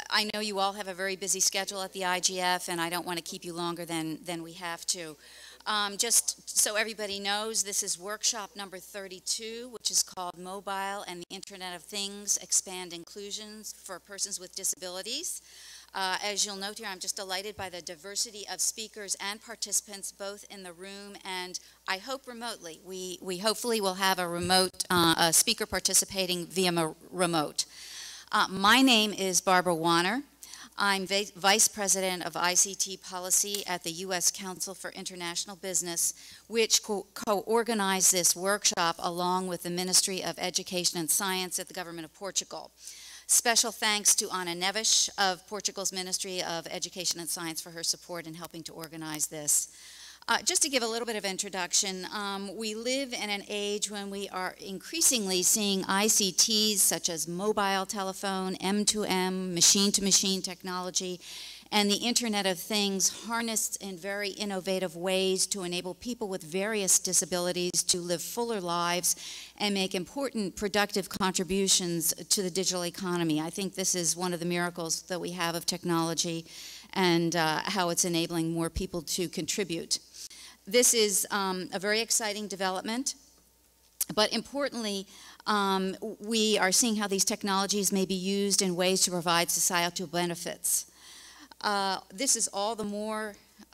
I know you all have a very busy schedule at the IGF, and I don't want to keep you longer than we have to. Just so everybody knows, this is workshop number 32, which is called Mobile and the Internet of Things, Expand Inclusions for Persons with Disabilities. As you'll note here, I'm just delighted by the diversity of speakers and participants both in the room and I hope remotely. We hopefully will have a remote a speaker participating via remote. My name is Barbara Warner. I'm Vice President of ICT Policy at the U.S. Council for International Business, which co-organized this workshop along with the Ministry of Education and Science at the Government of Portugal. Special thanks to Ana Neves of Portugal's Ministry of Education and Science for her support in helping to organize this. Just to give a little bit of introduction, we live in an age when we are increasingly seeing ICTs such as mobile telephone, M2M, machine-to-machine technology, and the Internet of Things harnessed in very innovative ways to enable people with various disabilities to live fuller lives and make important productive contributions to the digital economy. I think this is one of the miracles that we have of technology and how it's enabling more people to contribute. This is a very exciting development, but importantly, we are seeing how these technologies may be used in ways to provide societal benefits. This is all the more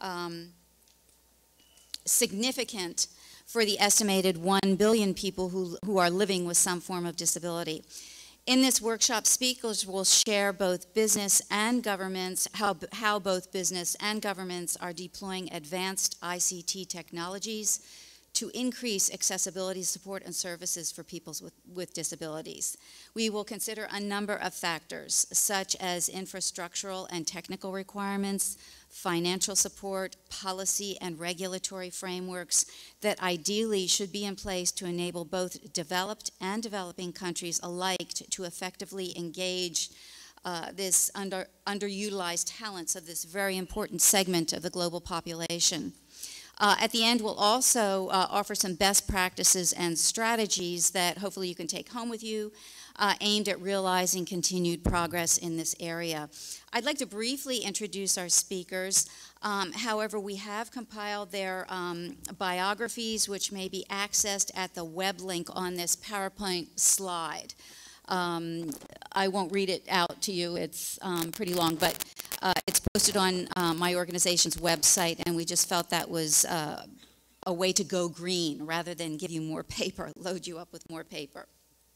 significant for the estimated 1 billion people who are living with some form of disability. In this workshop, speakers will share both business and governments, how both business and governments are deploying advanced ICT technologies to increase accessibility support and services for people with disabilities. We will consider a number of factors, such as infrastructural and technical requirements, financial support, policy and regulatory frameworks that ideally should be in place to enable both developed and developing countries alike to effectively engage this underutilized talents of this very important segment of the global population. At the end, we'll also offer some best practices and strategies that hopefully you can take home with you, aimed at realizing continued progress in this area. I'd like to briefly introduce our speakers. However, we have compiled their biographies, which may be accessed at the web link on this PowerPoint slide. I won't read it out to you, it's pretty long, but it's posted on my organization's website, and we just felt that was a way to go green rather than give you more paper, load you up with more paper.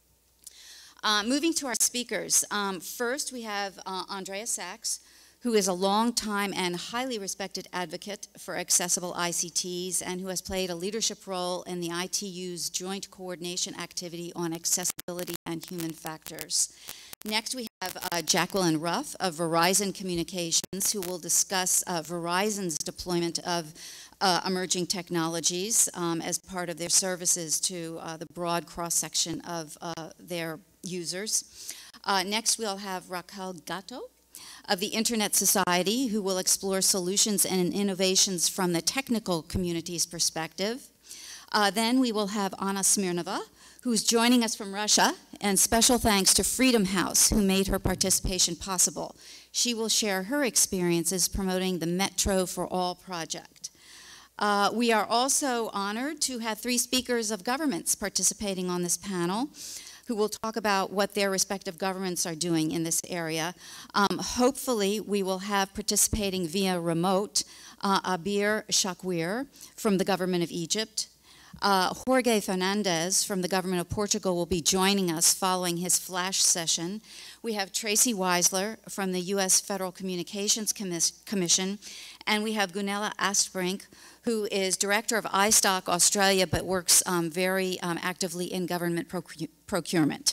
Moving to our speakers, first we have Andrea Sachs, who is a long-time and highly respected advocate for accessible ICTs and who has played a leadership role in the ITU's joint coordination activity on accessibility and human factors. Next, we have Jacqueline Ruff of Verizon Communications, who will discuss Verizon's deployment of emerging technologies as part of their services to the broad cross-section of their users. Next, we'll have Raquel Gatto of the Internet Society, who will explore solutions and innovations from the technical community's perspective. Then we will have Anna Smirnova, who's joining us from Russia, and special thanks to Freedom House, who made her participation possible. She will share her experiences promoting the Metro for All project. We are also honored to have 3 speakers of governments participating on this panel, who will talk about what their respective governments are doing in this area. Hopefully, we will have participating via remote Abir Shakweer from the government of Egypt. Jorge Fernandez from the government of Portugal will be joining us following his flash session. We have Tracy Weisler from the U.S. Federal Communications Commission, and we have Gunilla Astbrink, who is director of iStock Australia, but works very actively in government procurement.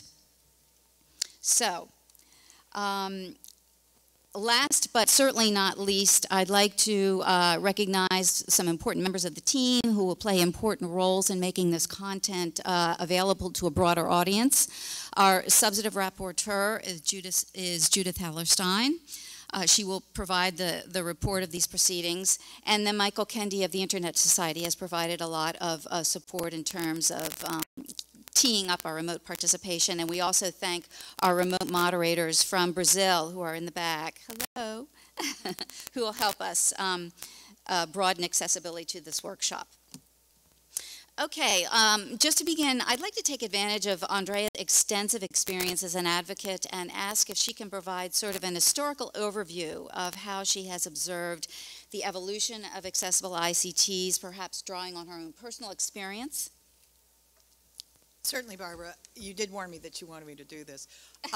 So, last but certainly not least, I'd like to recognize some important members of the team who will play important roles in making this content available to a broader audience. Our substantive rapporteur is Judith Hallerstein. She will provide the report of these proceedings. And then Michael Kendi of the Internet Society has provided a lot of support in terms of teeing up our remote participation. And we also thank our remote moderators from Brazil who are in the back. Hello. Who will help us broaden accessibility to this workshop. Okay, just to begin, I'd like to take advantage of Andrea's extensive experience as an advocate and ask if she can provide sort of an historical overview of how she has observed the evolution of accessible ICTs, perhaps drawing on her own personal experience. Certainly, Barbara. You did warn me that you wanted me to do this.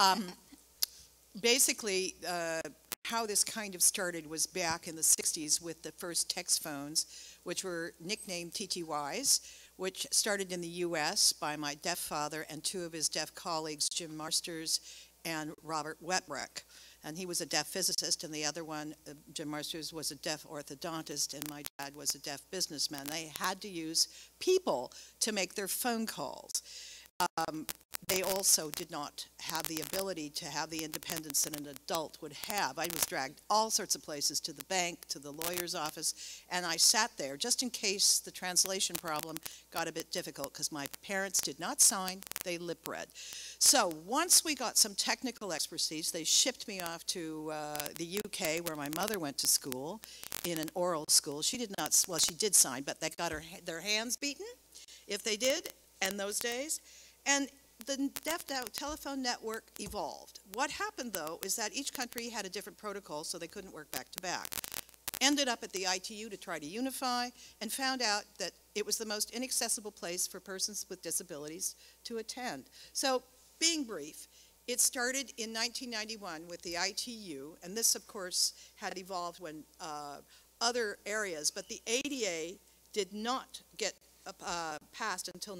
Basically, how this kind of started was back in the 60s with the first text phones, which were nicknamed TTYs, which started in the U.S. by my deaf father and two of his deaf colleagues, Jim Marsters and Robert Wetbreck. And he was a deaf physicist, and the other one, Jim Marsters, was a deaf orthodontist, and my dad was a deaf businessman. They had to use people to make their phone calls. They also did not have the ability to have the independence that an adult would have. I was dragged all sorts of places, to the bank, to the lawyer's office, and I sat there just in case the translation problem got a bit difficult, because my parents did not sign, they lip read. So once we got some technical expertise, they shipped me off to the UK, where my mother went to school, in an oral school. She did not, well, she did sign, but they got their hands beaten, if they did, in those days. And the deaf telephone network evolved. What happened, though, is that each country had a different protocol, so they couldn't work back to back. Ended up at the ITU to try to unify, and found out that it was the most inaccessible place for persons with disabilities to attend. So, being brief, it started in 1991 with the ITU, and this, of course, had evolved when other areas, but the ADA did not get passed until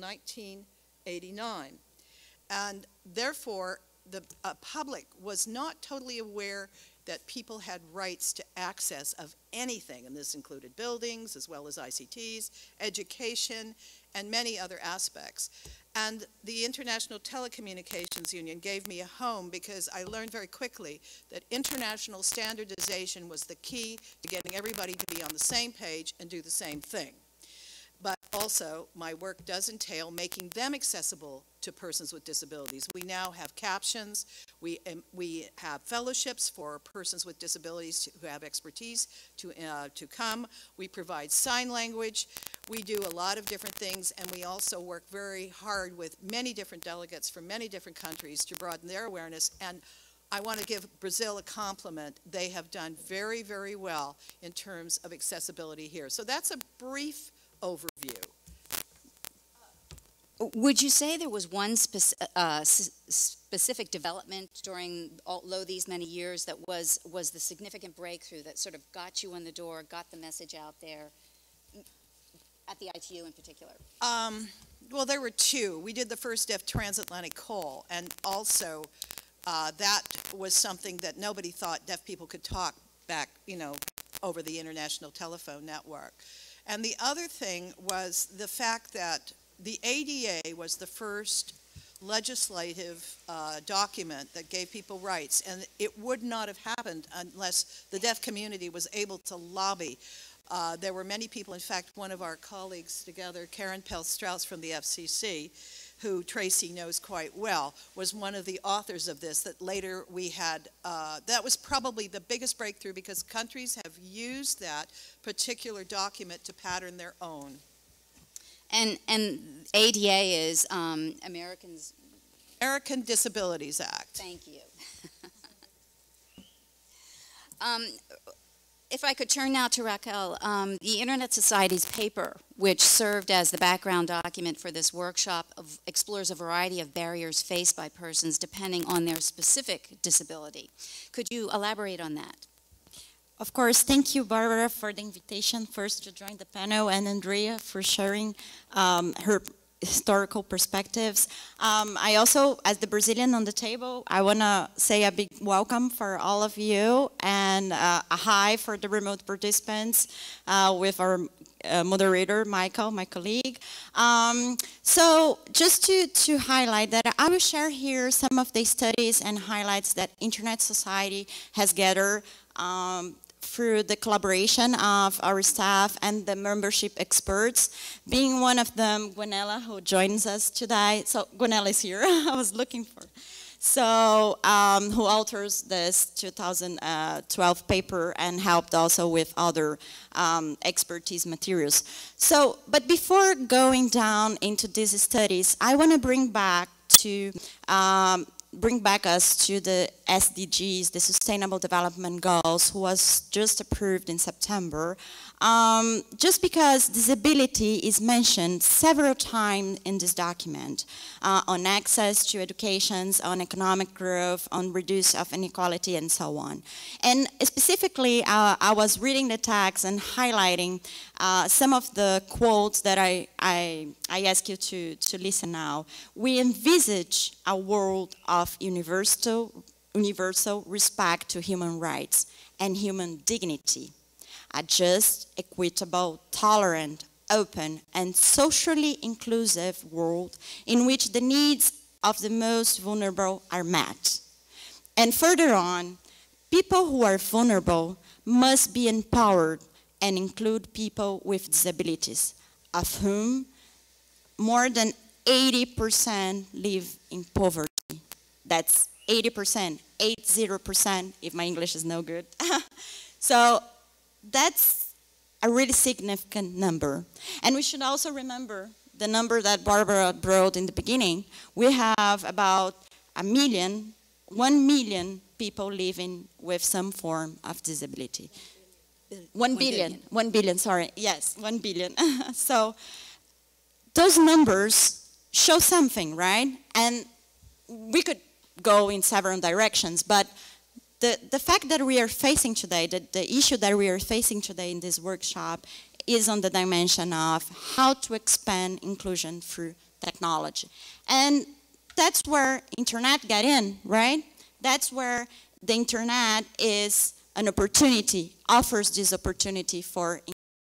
1989. And therefore, the public was not totally aware that people had rights to access of anything, and this included buildings as well as ICTs, education, and many other aspects. And the International Telecommunications Union gave me a home because I learned very quickly that international standardization was the key to getting everybody to be on the same page and do the same thing. But also, my work does entail making them accessible to persons with disabilities. We now have captions. We have fellowships for persons with disabilities who have expertise to come. We provide sign language. We do a lot of different things, and we also work very hard with many different delegates from many different countries to broaden their awareness. And I want to give Brazil a compliment. They have done very, very well in terms of accessibility here. So that's a brief overview. Would you say there was one specific development during all these many years that was the significant breakthrough that sort of got you in the door, got the message out there, at the ITU in particular? Well, there were two. We did the first deaf transatlantic call, and also that was something that nobody thought deaf people could talk back, over the international telephone network. And the other thing was the fact that the ADA was the first legislative document that gave people rights, and it would not have happened unless the deaf community was able to lobby. There were many people, in fact, one of our colleagues together, Karen Pell-Strauss from the FCC, who Tracy knows quite well, was one of the authors of this, that later we had, that was probably the biggest breakthrough because countries have used that particular document to pattern their own. And ADA is American Disabilities Act. Thank you. If I could turn now to Raquel, the Internet Society's paper, which served as the background document for this workshop, explores a variety of barriers faced by persons depending on their specific disability. Could you elaborate on that? Of course, thank you, Barbara, for the invitation first to join the panel, and Andrea for sharing her historical perspectives. I also, as the Brazilian on the table, I want to say a big welcome for all of you, and a hi for the remote participants with our moderator, Michael, my colleague. So just to highlight that, I will share here some of the studies and highlights that Internet Society has gathered through the collaboration of our staff and the membership experts, being one of them, Gwenella, who joins us today. So Gwenella is here, I was looking for. So, who authors this 2012 paper and helped also with other expertise materials. So, but before going down into these studies, I want to bring back us to the SDGs, the Sustainable Development Goals, who was just approved in September. Just because disability is mentioned several times in this document, on access to education, on economic growth, on reduce of inequality, and so on. And specifically, I was reading the text and highlighting some of the quotes that I ask you to listen now. We envisage a world of universal respect to human rights and human dignity. A just, equitable, tolerant, open, and socially inclusive world in which the needs of the most vulnerable are met. And further on, people who are vulnerable must be empowered and include people with disabilities, of whom more than 80% live in poverty. That's 80%, 80%, if my English is no good. So that's a really significant number. And we should also remember the number that Barbara brought in the beginning. We have about 1 million people living with some form of disability. 1 billion, sorry. Yes, 1 billion. So those numbers show something, right? And we could go in several directions, but the fact that we are facing today, the issue that we are facing today in this workshop is on the dimension of how to expand inclusion through technology. And that's where internet got in, right? That's where the internet is an opportunity, offers this opportunity for.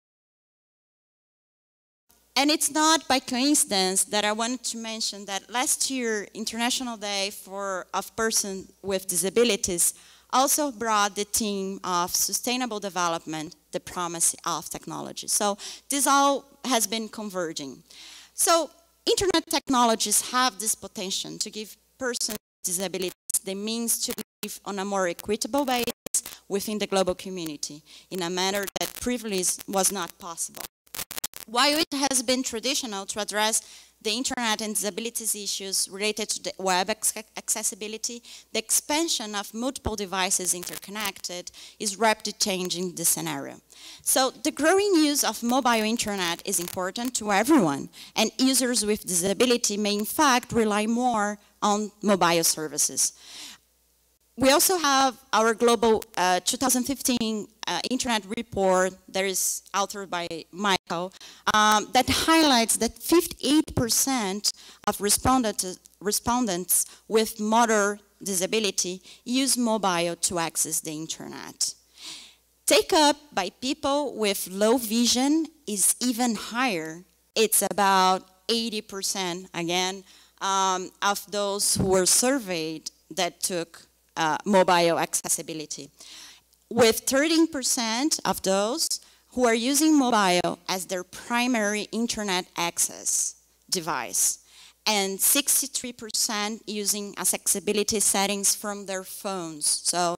And it's not by coincidence that I wanted to mention that last year, International Day of Persons with Disabilities also brought the theme of sustainable development, the promise of technology. So this all has been converging. So internet technologies have this potential to give persons with disabilities the means to live on a more equitable basis within the global community in a manner that previously was not possible. While it has been traditional to address the internet and disabilities issues related to the web accessibility, the expansion of multiple devices interconnected is rapidly changing the scenario. So the growing use of mobile internet is important to everyone, and users with disability may in fact rely more on mobile services. We also have our global 2015 Internet report that is authored by Michael that highlights that 58% of respondents with motor disability use mobile to access the internet. Take up by people with low vision is even higher. It's about 80% again of those who were surveyed that took mobile accessibility, with 13% of those who are using mobile as their primary internet access device, and 63% using accessibility settings from their phones, so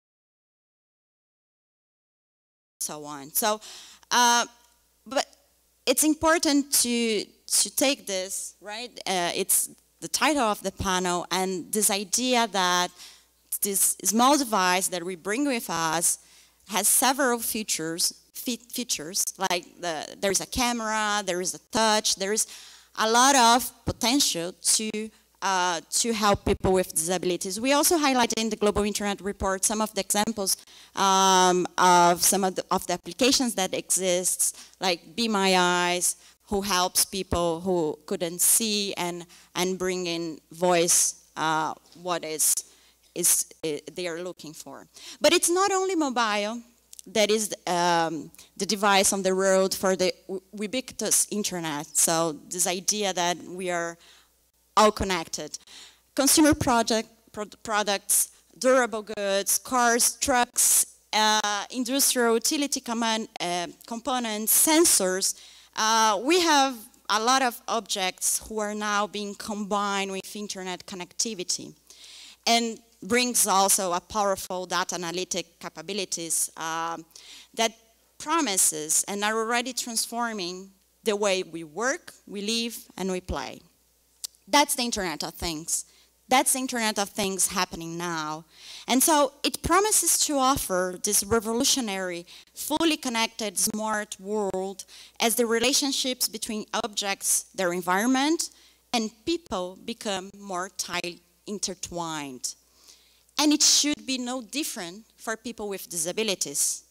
on. So, but it's important to take this, right? It's the title of the panel, and this idea that this small device that we bring with us has several features like there is a camera, there is a touch, there is a lot of potential to help people with disabilities. We also highlighted in the Global Internet Report some of the examples of some of the applications that exist, like Be My Eyes, who helps people who couldn't see and bring in voice what they are looking for. But it's not only mobile that is the device on the road for the ubiquitous internet. So this idea that we are all connected. Consumer products, durable goods, cars, trucks, industrial utility components, sensors, we have a lot of objects who are now being combined with internet connectivity, and brings also a powerful data analytic capabilities that promises and are already transforming the way we work, we live, and we play. That's the Internet of Things. That's the Internet of Things happening now. And so it promises to offer this revolutionary, fully connected, smart world as the relationships between objects, their environment, and people become more tightly intertwined. And it should be no different for people with disabilities.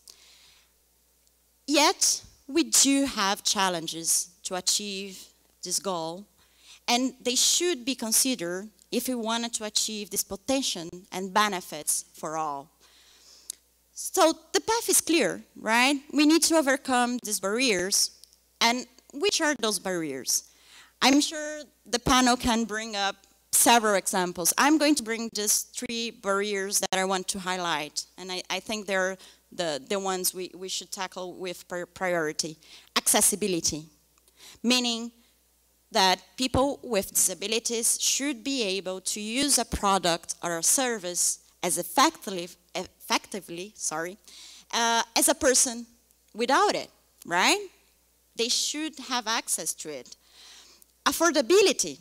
Yet, we do have challenges to achieve this goal, and they should be considered if we wanted to achieve this potential and benefits for all. So the path is clear, right? We need to overcome these barriers. And which are those barriers? I'm sure the panel can bring up several examples. I'm going to bring just 3 barriers that I want to highlight, and I think they're the ones we should tackle with priority. Accessibility, meaning that people with disabilities should be able to use a product or a service as effectively as a person without it, right? They should have access to it. Affordability.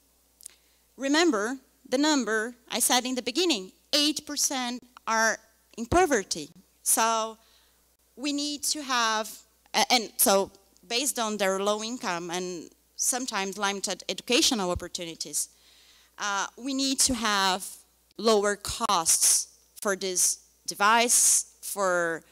Remember the number I said in the beginning, 8% are in poverty. So we need to have, and so based on their low income and sometimes limited educational opportunities, we need to have lower costs for this device, for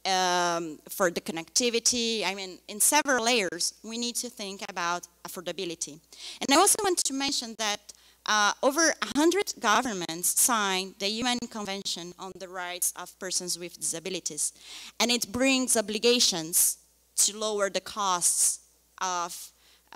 the connectivity. I mean, in several layers, we need to think about affordability. And I also want to mention that over 100 governments signed the UN Convention on the Rights of Persons with Disabilities, and it brings obligations to lower the costs of,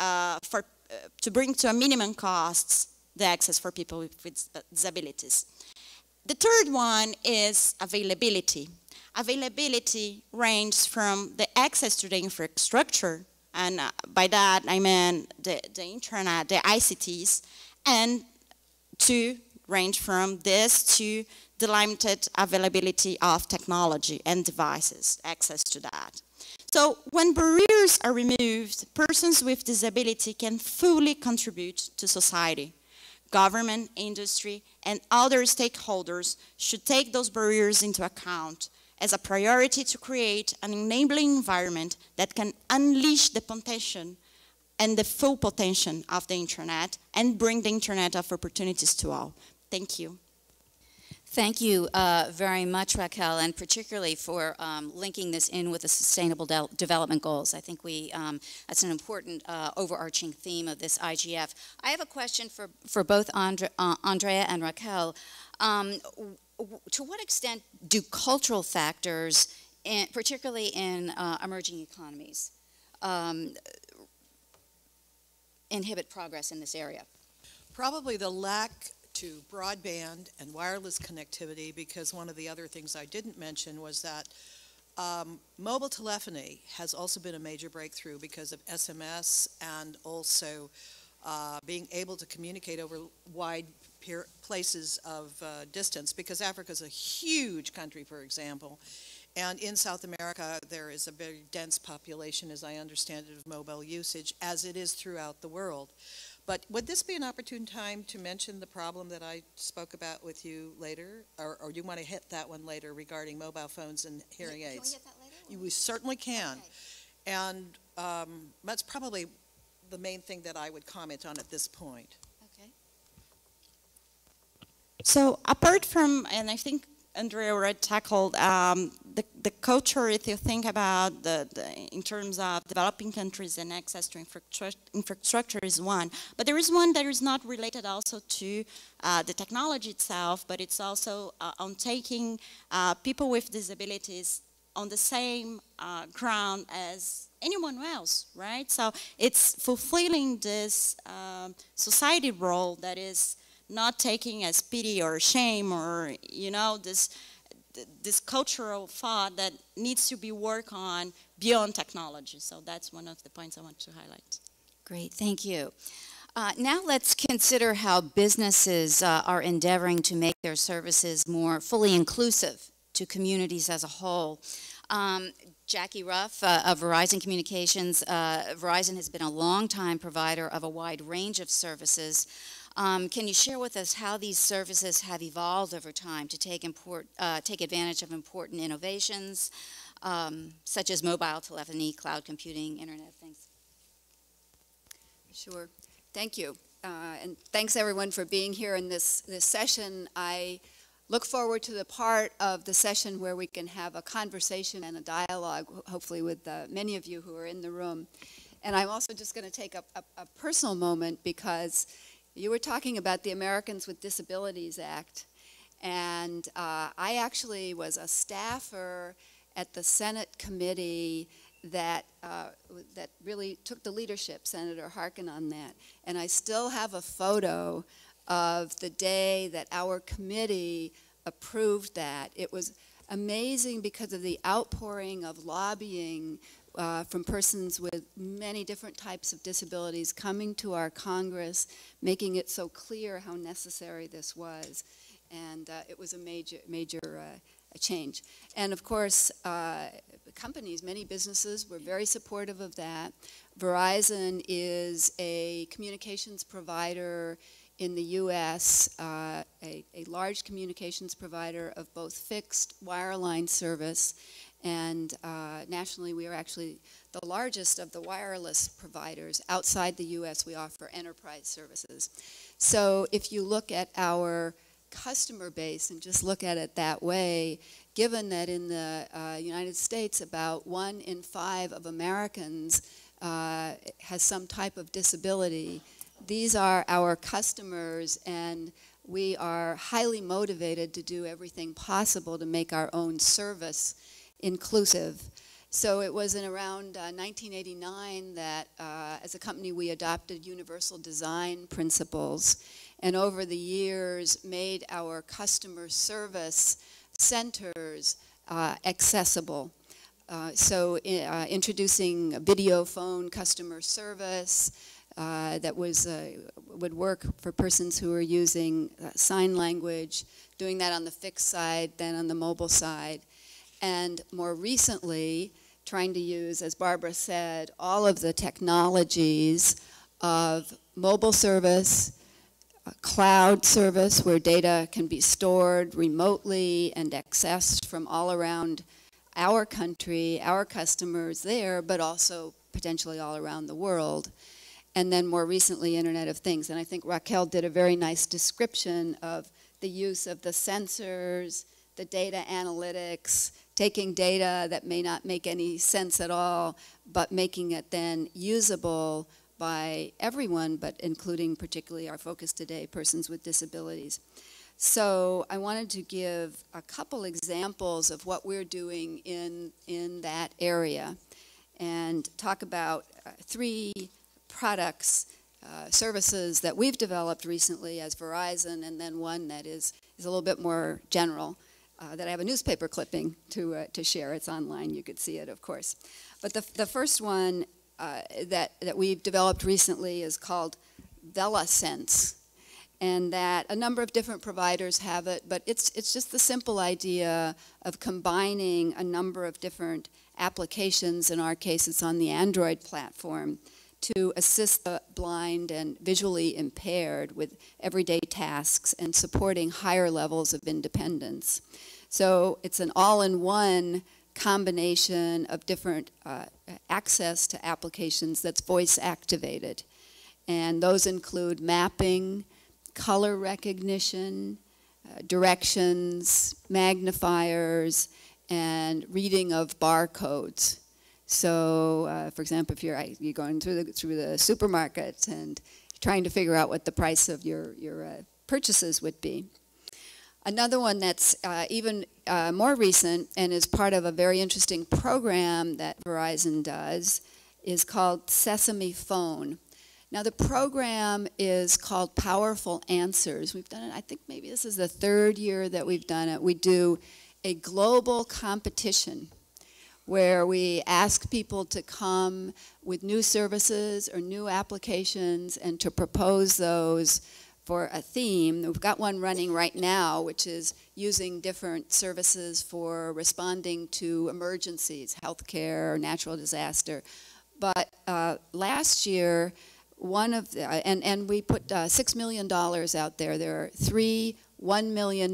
to bring to a minimum costs the access for people with disabilities. The third one is availability. Availability ranges from the access to the infrastructure, and by that I mean the internet, the ICTs, and to range from this to the limited availability of technology and devices, access to that. So when barriers are removed, persons with disability can fully contribute to society. Government, industry, and other stakeholders should take those barriers into account as a priority to create an enabling environment that can unleash the potential and the full potential of the internet and bring the internet of opportunities to all. Thank you. Thank you very much, Raquel, and particularly for linking this in with the Sustainable Development Goals. I think that's an important overarching theme of this IGF. I have a question for both Andrea and Raquel. To what extent do cultural factors, particularly in emerging economies, inhibit progress in this area? Probably the lack to broadband and wireless connectivity, because one of the other things I didn't mention was that mobile telephony has also been a major breakthrough because of SMS and also being able to communicate over wide places of distance, because Africa is a huge country, for example, and in South America there is a very dense population, as I understand it, of mobile usage, as it is throughout the world. But would this be an opportune time to mention the problem that I spoke about with you later? Or do you want to hit that one later regarding mobile phones and hearing aids? Can we hit that later? We certainly can. Okay. And that's probably the main thing that I would comment on at this point. Okay. So apart from, and I think Andrea already tackled the culture, if you think about in terms of developing countries and access to infrastructure is one. But there is one that is not related also to the technology itself, but it's also on taking people with disabilities on the same ground as anyone else, right? So it's fulfilling this society role that is not taking as pity or shame or, you know, this this cultural thought that needs to be worked on beyond technology. So that's one of the points I want to highlight. Great, thank you. Now let's consider how businesses are endeavoring to make their services more fully inclusive to communities as a whole. Jackie Ruff of Verizon Communications. Verizon has been a long-time provider of a wide range of services. Can you share with us how these services have evolved over time to take advantage of important innovations, such as mobile telephony, cloud computing, Internet of Things? Sure. Thank you. And thanks everyone for being here in this session. I look forward to the part of the session where we can have a conversation and a dialogue, hopefully with many of you who are in the room. And I'm also just going to take a personal moment because you were talking about the Americans with Disabilities Act. And I actually was a staffer at the Senate committee that really took the leadership, Senator Harkin, on that. And I still have a photo of the day that our committee approved that. It was amazing because of the outpouring of lobbying from persons with many different types of disabilities coming to our Congress, making it so clear how necessary this was. And it was a major change. And of course, companies, many businesses were very supportive of that. Verizon is a communications provider in the U.S., a large communications provider of both fixed wireline service, and nationally we are actually the largest of the wireless providers. Outside the U.S. we offer enterprise services. So if you look at our customer base and just look at it that way, given that in the United States about 1 in 5 of Americans has some type of disability, these are our customers, and we are highly motivated to do everything possible to make our own service inclusive. So it was in around 1989 that as a company we adopted universal design principles, and over the years made our customer service centers accessible. So introducing a video phone customer service that would work for persons who are using sign language, doing that on the fixed side, then on the mobile side. And more recently, trying to use, as Barbara said, all of the technologies of mobile service, cloud service where data can be stored remotely and accessed from all around our country, our customers there, but also potentially all around the world. And then more recently, Internet of Things. And I think Raquel did a very nice description of the use of the sensors, the data analytics, taking data that may not make any sense at all, but making it then usable by everyone, but including particularly our focus today, persons with disabilities. So I wanted to give a couple examples of what we're doing in that area and talk about 3 products, services that we've developed recently as Verizon, and then one that is a little bit more general, that I have a newspaper clipping to share. It's online, you could see it, of course. But the first one that we've developed recently is called VelaSense, and that a number of different providers have it, but it's just the simple idea of combining a number of different applications. In our case, it's on the Android platform, to assist the blind and visually impaired with everyday tasks and supporting higher levels of independence. So it's an all-in-one combination of different access to applications that's voice activated. And those include mapping, color recognition, directions, magnifiers, and reading of barcodes. So, for example, if you're going through the supermarket and trying to figure out what the price of your purchases would be. Another one that's even more recent and is part of a very interesting program that Verizon does is called Sesame Phone. Now the program is called Powerful Answers. We've done it, I think maybe this is the 3rd year that we've done it. We do a global competition where we ask people to come with new services or new applications and to propose those for a theme. We've got one running right now, which is using different services for responding to emergencies, healthcare, natural disaster. But last year, and we put $6 million out there. There are 3 $1 million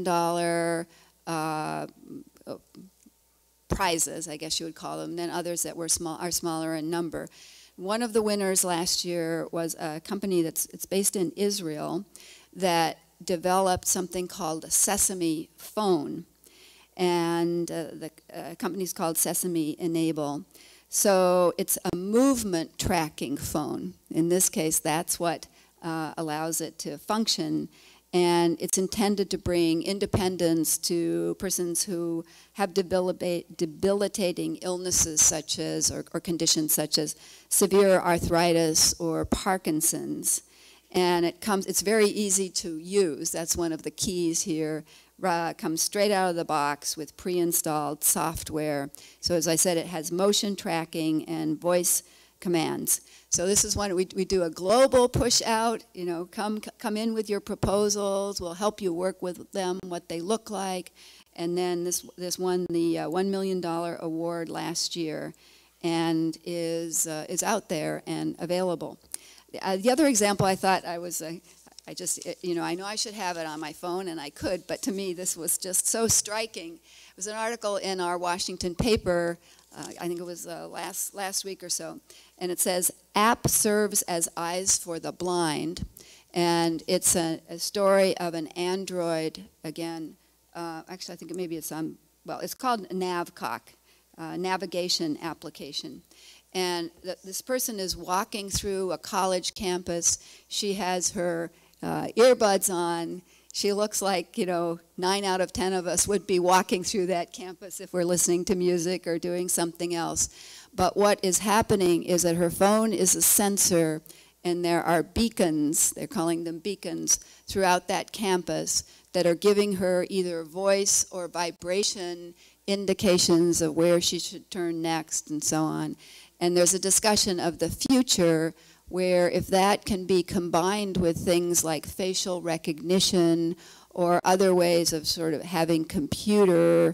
prizes, I guess you would call them, then others that were are smaller in number. One of the winners last year was a company it's based in Israel that developed something called a Sesame Phone, and the company's called Sesame Enable. So it's a movement tracking phone. In this case, that's what allows it to function. And it's intended to bring independence to persons who have debilitating illnesses such as, or conditions such as severe arthritis or Parkinson's. And it's very easy to use. That's one of the keys here. Comes straight out of the box with pre-installed software. So as I said, it has motion tracking and voice commands. So this is one we do a global push out. You know, come in with your proposals. We'll help you work with them, what they look like. And then this won the $1 million award last year, and is out there and available. The other example I thought I know I should have it on my phone, and I could, but to me this was just so striking. It was an article in our Washington paper, I think it was last week or so, and it says, "App serves as eyes for the blind," and it's a story of an Android, again, actually I think maybe it's on, well, it's called Navcock, navigation application. And this person is walking through a college campus. She has her earbuds on. She looks like, 9 out of 10 of us would be walking through that campus if we're listening to music or doing something else. But what is happening is that her phone is a sensor, and there are beacons, they're calling them beacons, throughout that campus that are giving her either voice or vibration indications of where she should turn next and so on. And there's a discussion of the future where if that can be combined with things like facial recognition or other ways of sort of having computer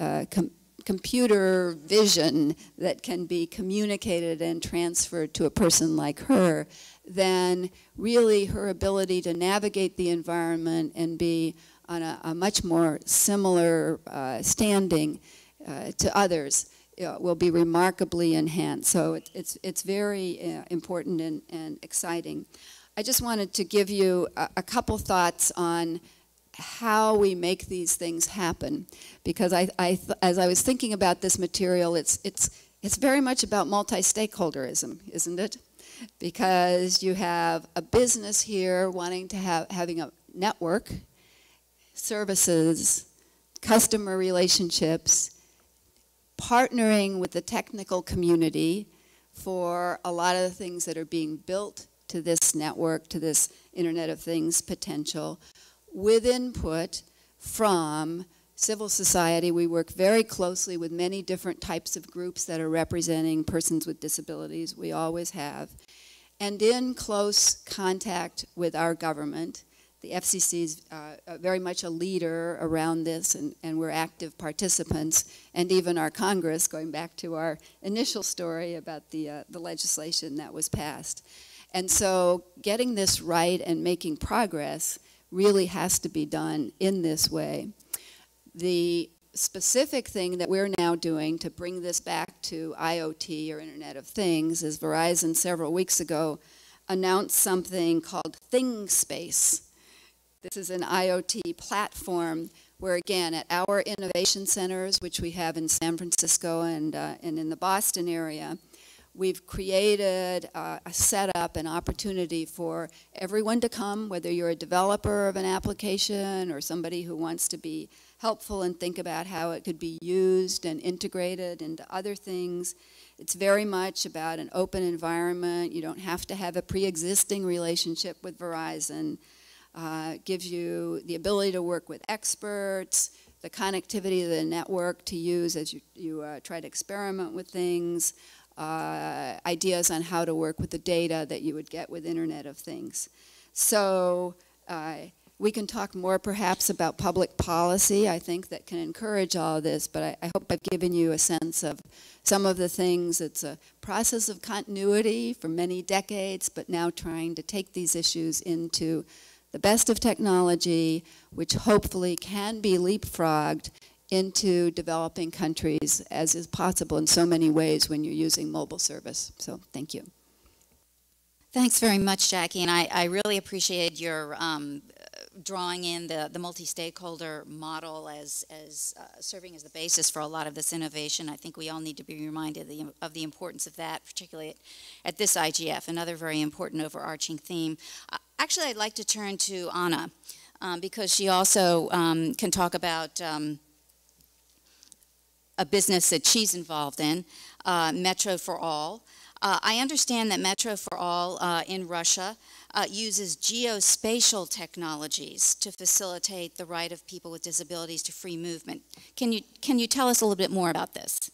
vision that can be communicated and transferred to a person like her, then really her ability to navigate the environment and be on a much more similar standing to others will be remarkably enhanced. So it's very important and exciting. I just wanted to give you a couple thoughts on how we make these things happen, because as I was thinking about this material, it's very much about multi-stakeholderism, isn't it? Because you have a business here wanting to having a network, services, customer relationships, partnering with the technical community for a lot of the things that are being built to this network, to this Internet of Things potential, with input from civil society. We work very closely with many different types of groups that are representing persons with disabilities. We always have. And in close contact with our government. The FCC is very much a leader around this, and we're active participants, and even our Congress, going back to our initial story about the legislation that was passed. And so getting this right and making progress really has to be done in this way. The specific thing that we're now doing to bring this back to IoT, or Internet of Things, is Verizon several weeks ago announced something called ThingSpace. This is an IoT platform where, again, at our innovation centers, which we have in San Francisco and in the Boston area, we've created a setup, an opportunity for everyone to come, whether you're a developer of an application or somebody who wants to be helpful and think about how it could be used and integrated into other things. It's very much about an open environment. You don't have to have a pre-existing relationship with Verizon. Gives you the ability to work with experts, the connectivity of the network to use as you try to experiment with things, ideas on how to work with the data that you would get with Internet of Things. So we can talk more perhaps about public policy, I think, that can encourage all of this, but I hope I've given you a sense of some of the things. It's a process of continuity for many decades, but now trying to take these issues into the best of technology, which hopefully can be leapfrogged into developing countries, as is possible in so many ways when you're using mobile service. So thank you. Thanks very much, Jackie, and I really appreciate your drawing in the multi-stakeholder model as serving as the basis for a lot of this innovation. I think we all need to be reminded of the importance of that, particularly at this IGF, another very important overarching theme. Actually, I'd like to turn to Anna, because she also can talk about a business that she's involved in, Metro for All. I understand that Metro for All in Russia uses geospatial technologies to facilitate the right of people with disabilities to free movement. Can you tell us a little bit more about this?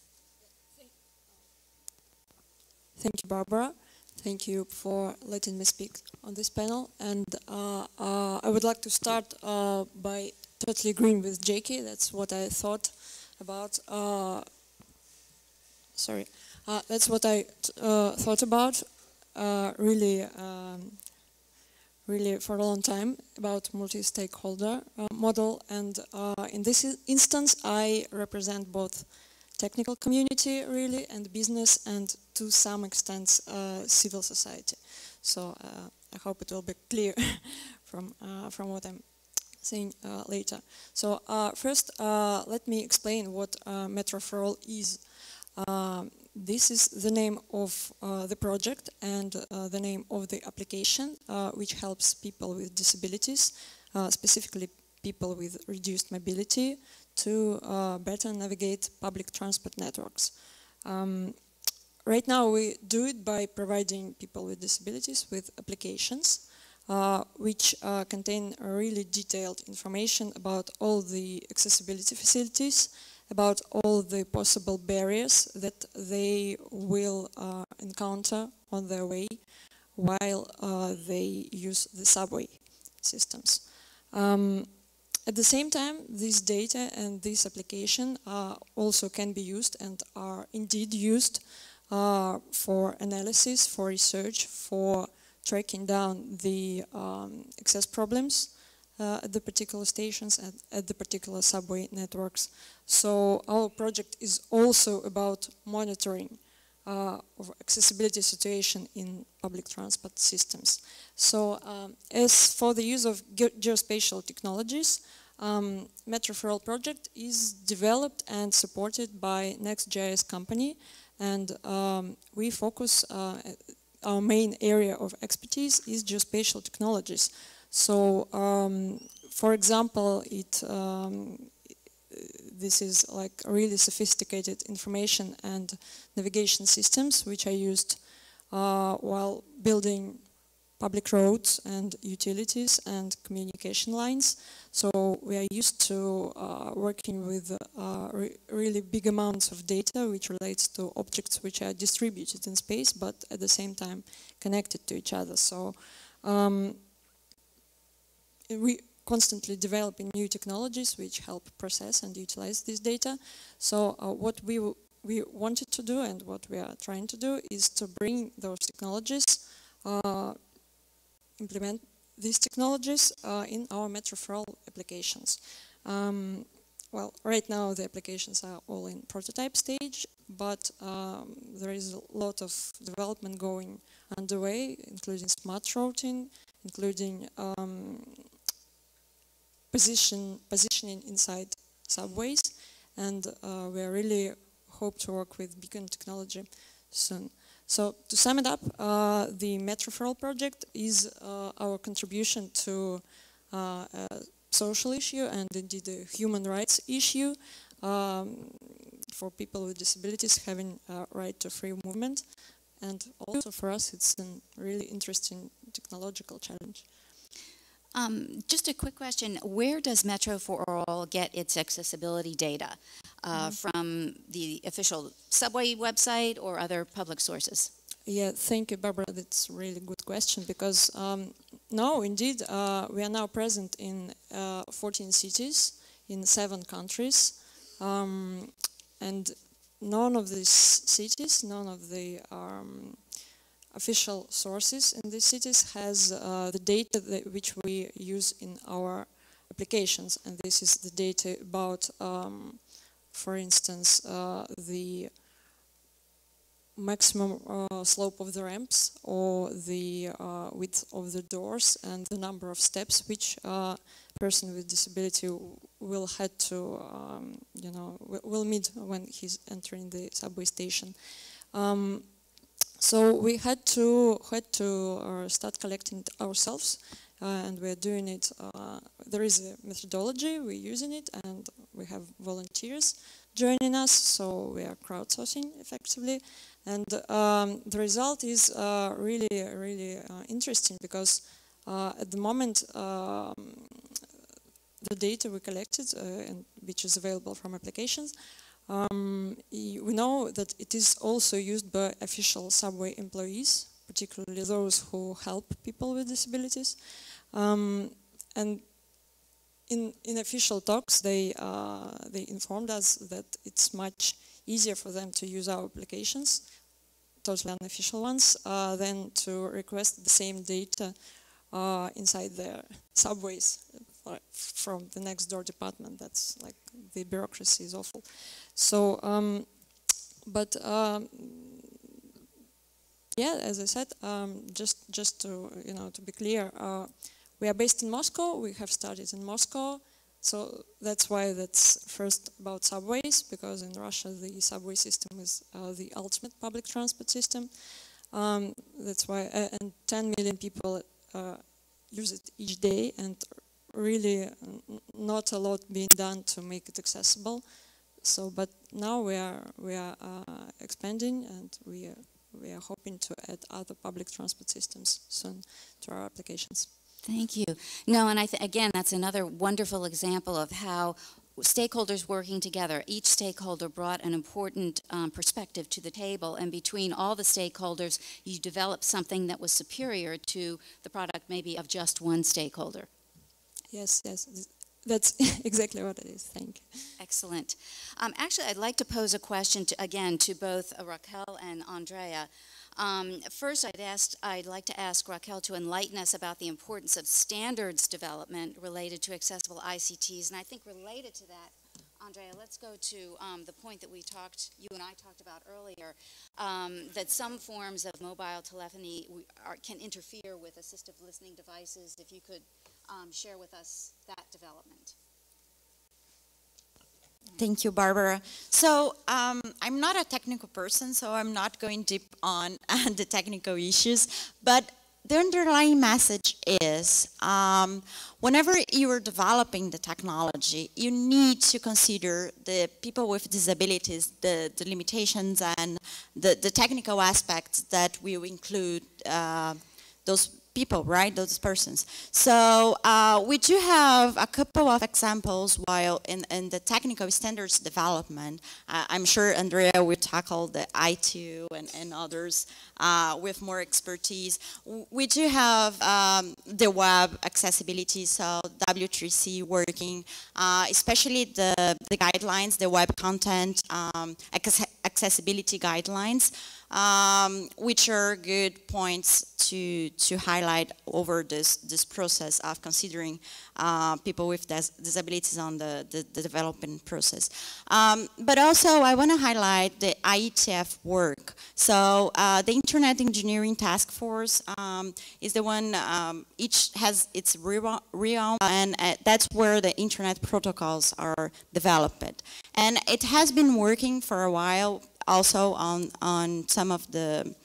Thank you, Barbara. Thank you for letting me speak on this panel. And I would like to start by totally agreeing with Jackie. That's what I thought about. That's what I thought about really for a long time, about multi-stakeholder model. And in this instance, I represent both technical community really and business, and to some extent civil society. So I hope it will be clear from what I'm saying later. So first, let me explain what Metro for All is. This is the name of the project and the name of the application, which helps people with disabilities, specifically people with reduced mobility, to better navigate public transport networks. Right now we do it by providing people with disabilities with applications which contain really detailed information about all the accessibility facilities, about all the possible barriers that they will encounter on their way while they use the subway systems. At the same time, this data and this application also can be used and are indeed used for analysis, for research, for tracking down the access problems at the particular stations and at the particular subway networks. So our project is also about monitoring of accessibility situation in public transport systems. So as for the use of geospatial technologies, Metro for All project is developed and supported by Next.js company, and we focus, our main area of expertise is geospatial technologies. So, for example, this is like really sophisticated information and navigation systems which are used while building public roads and utilities and communication lines. So we are used to working with really big amounts of data which relates to objects which are distributed in space but at the same time connected to each other. So we constantly developing new technologies which help process and utilize this data. So what we wanted to do and what we are trying to do is to bring those technologies, implement these technologies in our Metro for All applications. Well, right now the applications are all in prototype stage, but there is a lot of development going underway, including smart routing, including positioning inside subways, and we really hope to work with beacon technology soon. So to sum it up, the Metro for All project is our contribution to a social issue and indeed a human rights issue for people with disabilities having a right to free movement. And also for us, it's a really interesting technological challenge. Just a quick question. Where does Metro for All get its accessibility data? From the official subway website or other public sources? Yeah, thank you, Barbara. That's a really good question because, no, indeed, we are now present in 14 cities in 7 countries. And none of these cities, none of the official sources in these cities has the data which we use in our applications. And this is the data about, for instance, the maximum slope of the ramps or the width of the doors and the number of steps which person with disability will have to, will meet when he's entering the subway station. So we had to start collecting it ourselves, and we're doing it. There is a methodology, we're using it, and we have volunteers joining us, so we are crowdsourcing effectively. And the result is really interesting because at the moment the data we collected, and which is available from applications, we know that it is also used by official subway employees, particularly those who help people with disabilities. And in official talks, they informed us that it's much easier for them to use our applications, totally unofficial ones, than to request the same data inside their subways from the next door department. That's like, the bureaucracy is awful. So, yeah, as I said, just to to be clear, we are based in Moscow. We have started in Moscow, so that's why that's first about subways, because in Russia the subway system is the ultimate public transport system. That's why, and 10 million people use it each day, and really not a lot being done to make it accessible. So, but now we are expanding, and we are hoping to add other public transport systems soon to our applications. Thank you. No, and again, that's another wonderful example of how stakeholders working together, each stakeholder brought an important perspective to the table, and between all the stakeholders, you developed something that was superior to the product maybe of just one stakeholder. Yes, that's exactly what it is. Thank you. Excellent. Actually, I'd like to pose a question again to both Raquel and Andrea. First, I'd like to ask Raquel to enlighten us about the importance of standards development related to accessible ICTs. And I think related to that, Andrea, let's go to the point that you and I talked about earlier, that some forms of mobile telephony can interfere with assistive listening devices. If you could share with us that development. Thank you, Barbara. So I'm not a technical person, so I'm not going deep on the technical issues, but the underlying message is whenever you are developing the technology, you need to consider the people with disabilities, the limitations and the technical aspects that will include those people, right, those persons. So we do have a couple of examples while in the technical standards development. I'm sure Andrea will tackle the I2 and others with more expertise. We do have the web accessibility, so W3C working, especially the guidelines, the web content accessibility guidelines, which are good points to highlight over this process of considering people with disabilities on the development process. But also I want to highlight the IETF work. So the Internet Engineering Task Force is the one, each has its realm, and that's where the Internet protocols are developed. And it has been working for a while also on some of the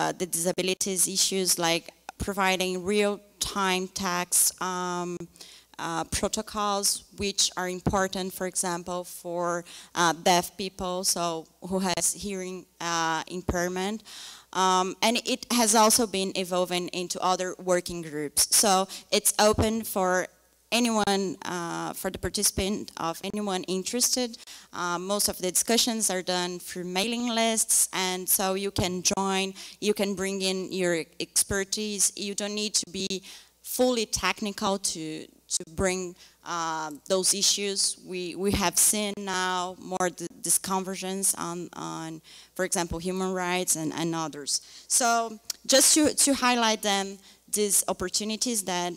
disabilities issues, like providing real-time text protocols which are important, for example, for deaf people, so who has hearing impairment. And it has also been evolving into other working groups. So it's open for anyone, for the participant of anyone interested. Most of the discussions are done through mailing lists, and so you can join, you can bring in your expertise. You don't need to be fully technical to bring those issues. We have seen now more these conversions on, for example, human rights and others. So just to highlight them, these opportunities that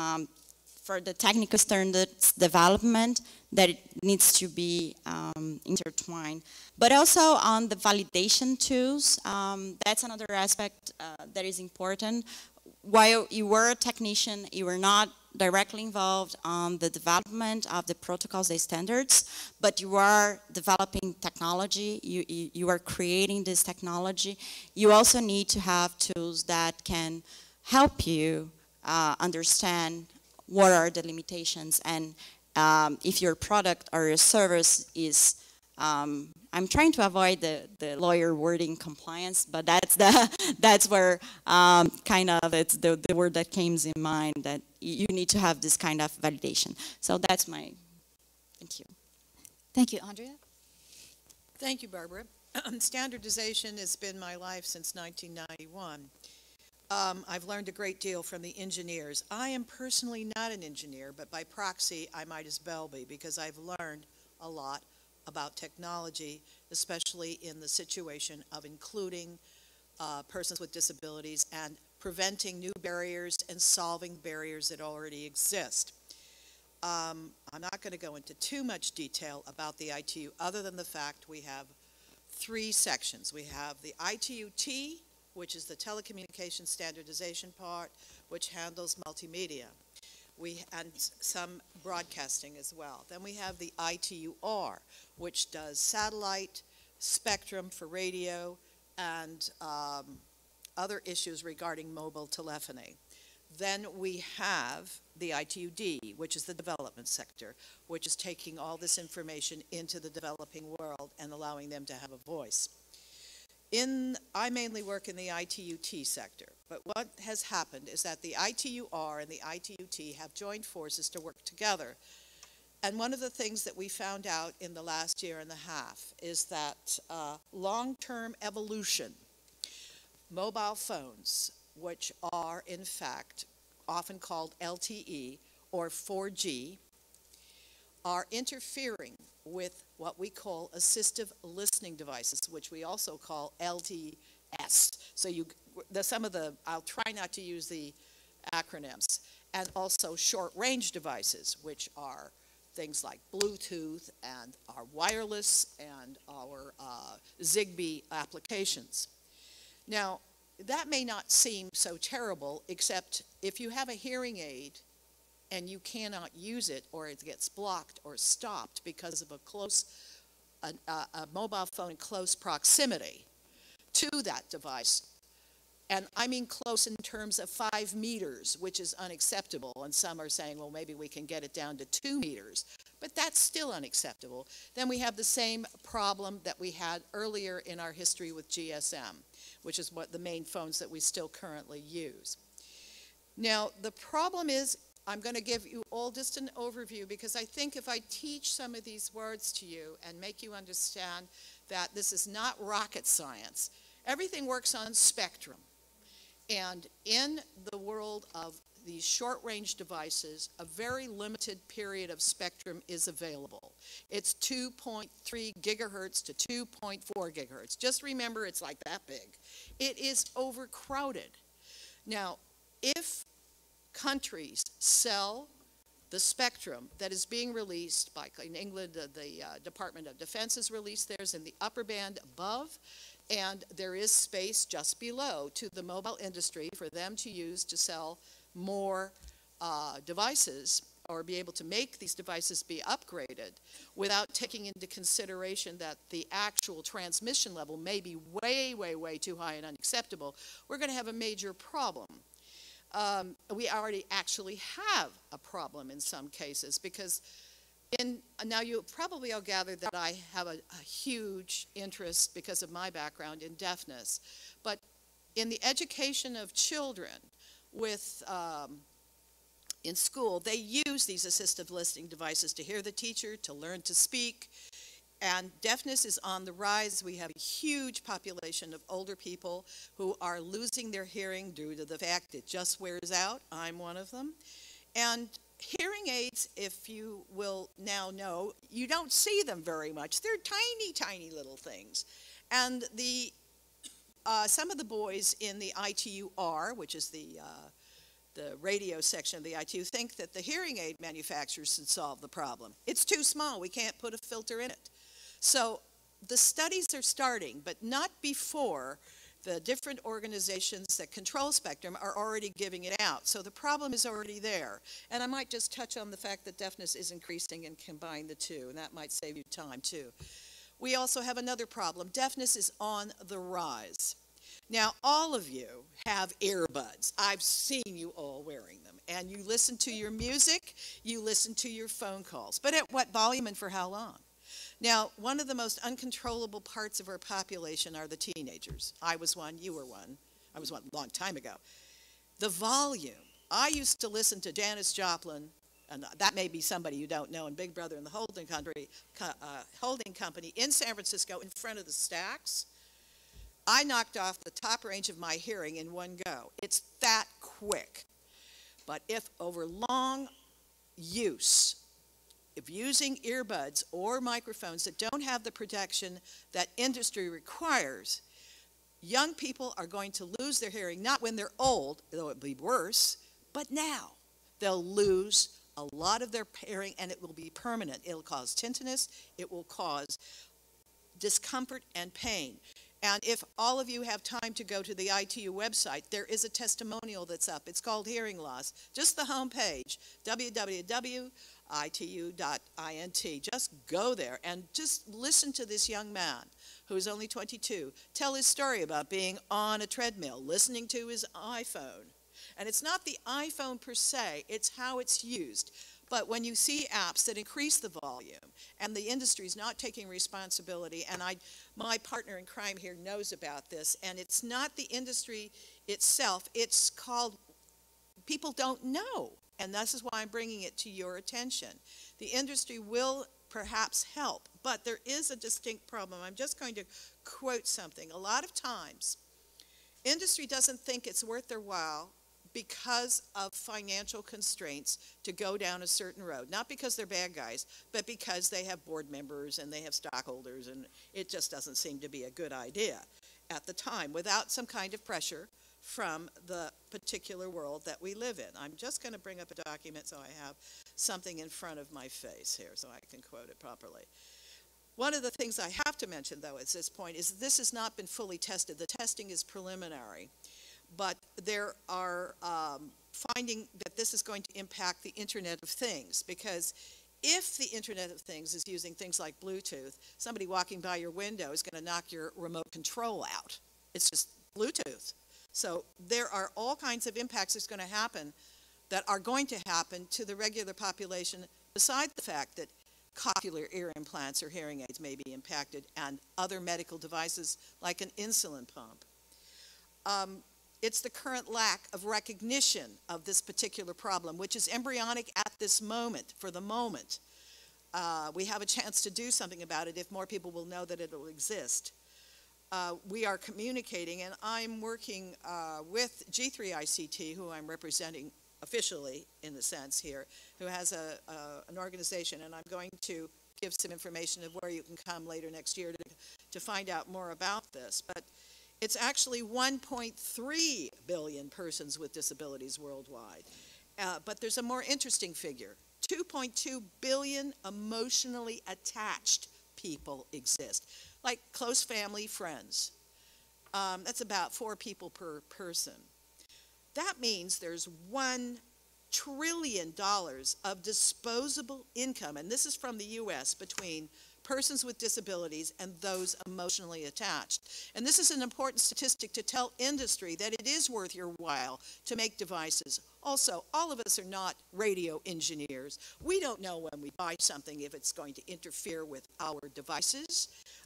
for the technical standards development, that it needs to be intertwined. But also on the validation tools, that's another aspect that is important. While you were a technician, you were not directly involved on the development of the protocols, the standards, but you are developing technology, you are creating this technology. You also need to have tools that can help you understand what are the limitations, and if your product or your service is, I'm trying to avoid the lawyer wording compliance, but that's where kind of it's the word that came in mind, that you need to have this kind of validation. So that's my, thank you. Thank you, Andrea. Thank you, Barbara. Standardization has been my life since 1991. I've learned a great deal from the engineers. I am personally not an engineer, but by proxy, I might as well be, because I've learned a lot about technology, especially in the situation of including persons with disabilities and preventing new barriers and solving barriers that already exist. I'm not going to go into too much detail about the ITU, other than the fact we have 3 sections. We have the ITU-T, which is the telecommunications standardization part, which handles multimedia. And some broadcasting as well. Then we have the ITU-R, which does satellite, spectrum for radio, and other issues regarding mobile telephony. Then we have the ITU-D, which is the development sector, which is taking all this information into the developing world and allowing them to have a voice. I mainly work in the ITU-T sector, but what has happened is that the ITU-R and the ITU-T have joined forces to work together. And one of the things that we found out in the last year and a half is that long-term evolution, mobile phones, which are in fact often called LTE or 4G, are interfering with what we call assistive listening devices, which we also call LTS. So I'll try not to use the acronyms, and also short-range devices, which are things like Bluetooth and our wireless and our Zigbee applications. Now, that may not seem so terrible, except if you have a hearing aid and you cannot use it, or it gets blocked or stopped because of a mobile phone in close proximity to that device. And I mean close in terms of 5 meters, which is unacceptable. And some are saying, well, maybe we can get it down to 2 meters. But that's still unacceptable. Then we have the same problem that we had earlier in our history with GSM, which is what the main phones that we still currently use. Now, the problem is, I'm going to give you all just an overview, because I think if I teach some of these words to you and make you understand that this is not rocket science, everything works on spectrum. And in the world of these short-range devices, a very limited period of spectrum is available. It's 2.3 gigahertz to 2.4 gigahertz. Just remember, it's like that big. It is overcrowded. Now, if countries sell the spectrum that is being released by, in England, the Department of Defense has released theirs in the upper band above, and there is space just below to the mobile industry for them to use to sell more devices, or be able to make these devices be upgraded without taking into consideration that the actual transmission level may be way, way, way too high and unacceptable. We're going to have a major problem. we already actually have a problem in some cases, because now you probably all gathered that I have a huge interest, because of my background, in deafness. But in the education of children with in school, they use these assistive listening devices to hear the teacher, to learn to speak, and deafness is on the rise. We have a huge population of older people who are losing their hearing due to the fact it just wears out. I'm one of them. And hearing aids, if you will now know, you don't see them very much. They're tiny, tiny little things. And some of the boys in the ITU-R, which is the radio section of the ITU, think that the hearing aid manufacturers should solve the problem. It's too small. We can't put a filter in it. So the studies are starting, but not before the different organizations that control spectrum are already giving it out. So the problem is already there. And I might just touch on the fact that deafness is increasing and combine the two, and that might save you time too. We also have another problem. Deafness is on the rise. Now, all of you have earbuds. I've seen you all wearing them. And you listen to your music, you listen to your phone calls. But at what volume and for how long? Now, one of the most uncontrollable parts of our population are the teenagers. I was one, you were one. I was one a long time ago. The volume. I used to listen to Janis Joplin, and that may be somebody you don't know, and Big Brother and the Holding Company in San Francisco in front of the Stacks. I knocked off the top range of my hearing in one go. It's that quick. But if over long use, if using earbuds or microphones that don't have the protection that industry requires, young people are going to lose their hearing, not when they're old, though it will be worse, but now. They'll lose a lot of their hearing, and it will be permanent. It'll cause tinnitus. It will cause discomfort and pain. And if all of you have time to go to the ITU website, there is a testimonial that's up. It's called Hearing Loss. Just the home page, www.itu.int. Just go there and just listen to this young man who's only 22 tell his story about being on a treadmill, listening to his iPhone. And it's not the iPhone per se, it's how it's used. But when you see apps that increase the volume, and the industry is not taking responsibility, and my partner in crime here knows about this, and it's not the industry itself, it's called, people don't know, and this is why I'm bringing it to your attention. The industry will perhaps help, but there is a distinct problem. I'm just going to quote something. A lot of times, industry doesn't think it's worth their while because of financial constraints to go down a certain road. Not because they're bad guys, but because they have board members and they have stockholders, and it just doesn't seem to be a good idea at the time without some kind of pressure from the particular world that we live in. I'm just going to bring up a document so I have something in front of my face here so I can quote it properly. One of the things I have to mention, though, at this point is this has not been fully tested. The testing is preliminary. But there are finding that this is going to impact the Internet of Things, because if the Internet of Things is using things like Bluetooth, somebody walking by your window is going to knock your remote control out. It's just Bluetooth. So there are all kinds of impacts that's going to happen that are going to happen to the regular population, besides the fact that cochlear ear implants or hearing aids may be impacted, and other medical devices like an insulin pump. It's the current lack of recognition of this particular problem, which is embryonic at this moment, for the moment. We have a chance to do something about it if more people will know that it will exist. We are communicating, and I'm working with G3ICT, who I'm representing officially, in the sense here, who has an organization, and I'm going to give some information of where you can come later next year to find out more about this. But it's actually 1.3 billion persons with disabilities worldwide. But there's a more interesting figure. 2.2 billion emotionally attached people exist, like close family, friends. That's about 4 people per person. That means there's $1 trillion of disposable income, and this is from the U.S., between persons with disabilities and those emotionally attached. And this is an important statistic to tell industry that it is worth your while to make devices. Also, all of us are not radio engineers. We don't know when we buy something if it's going to interfere with our devices.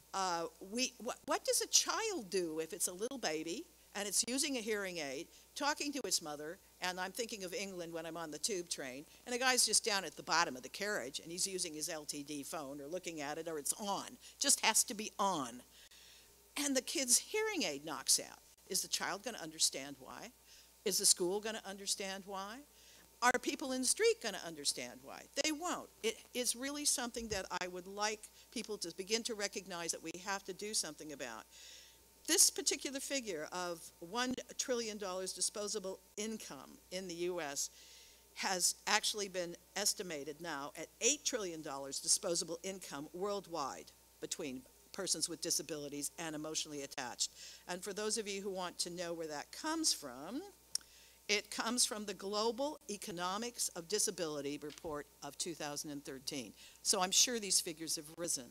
What does a child do if it's a little baby and it's using a hearing aid, talking to its mother, and I'm thinking of England when I'm on the tube train, and the guy's just down at the bottom of the carriage, and he's using his LTD phone or looking at it, or it's on. Just has to be on. And the kid's hearing aid knocks out. Is the child going to understand why? Is the school going to understand why? Are people in the street going to understand why? They won't. It is really something that I would like people to begin to recognize that we have to do something about. This particular figure of $1 trillion disposable income in the U.S. has actually been estimated now at $8 trillion disposable income worldwide between persons with disabilities and emotionally attached. And for those of you who want to know where that comes from, it comes from the Global Economics of Disability report of 2013. So I'm sure these figures have risen.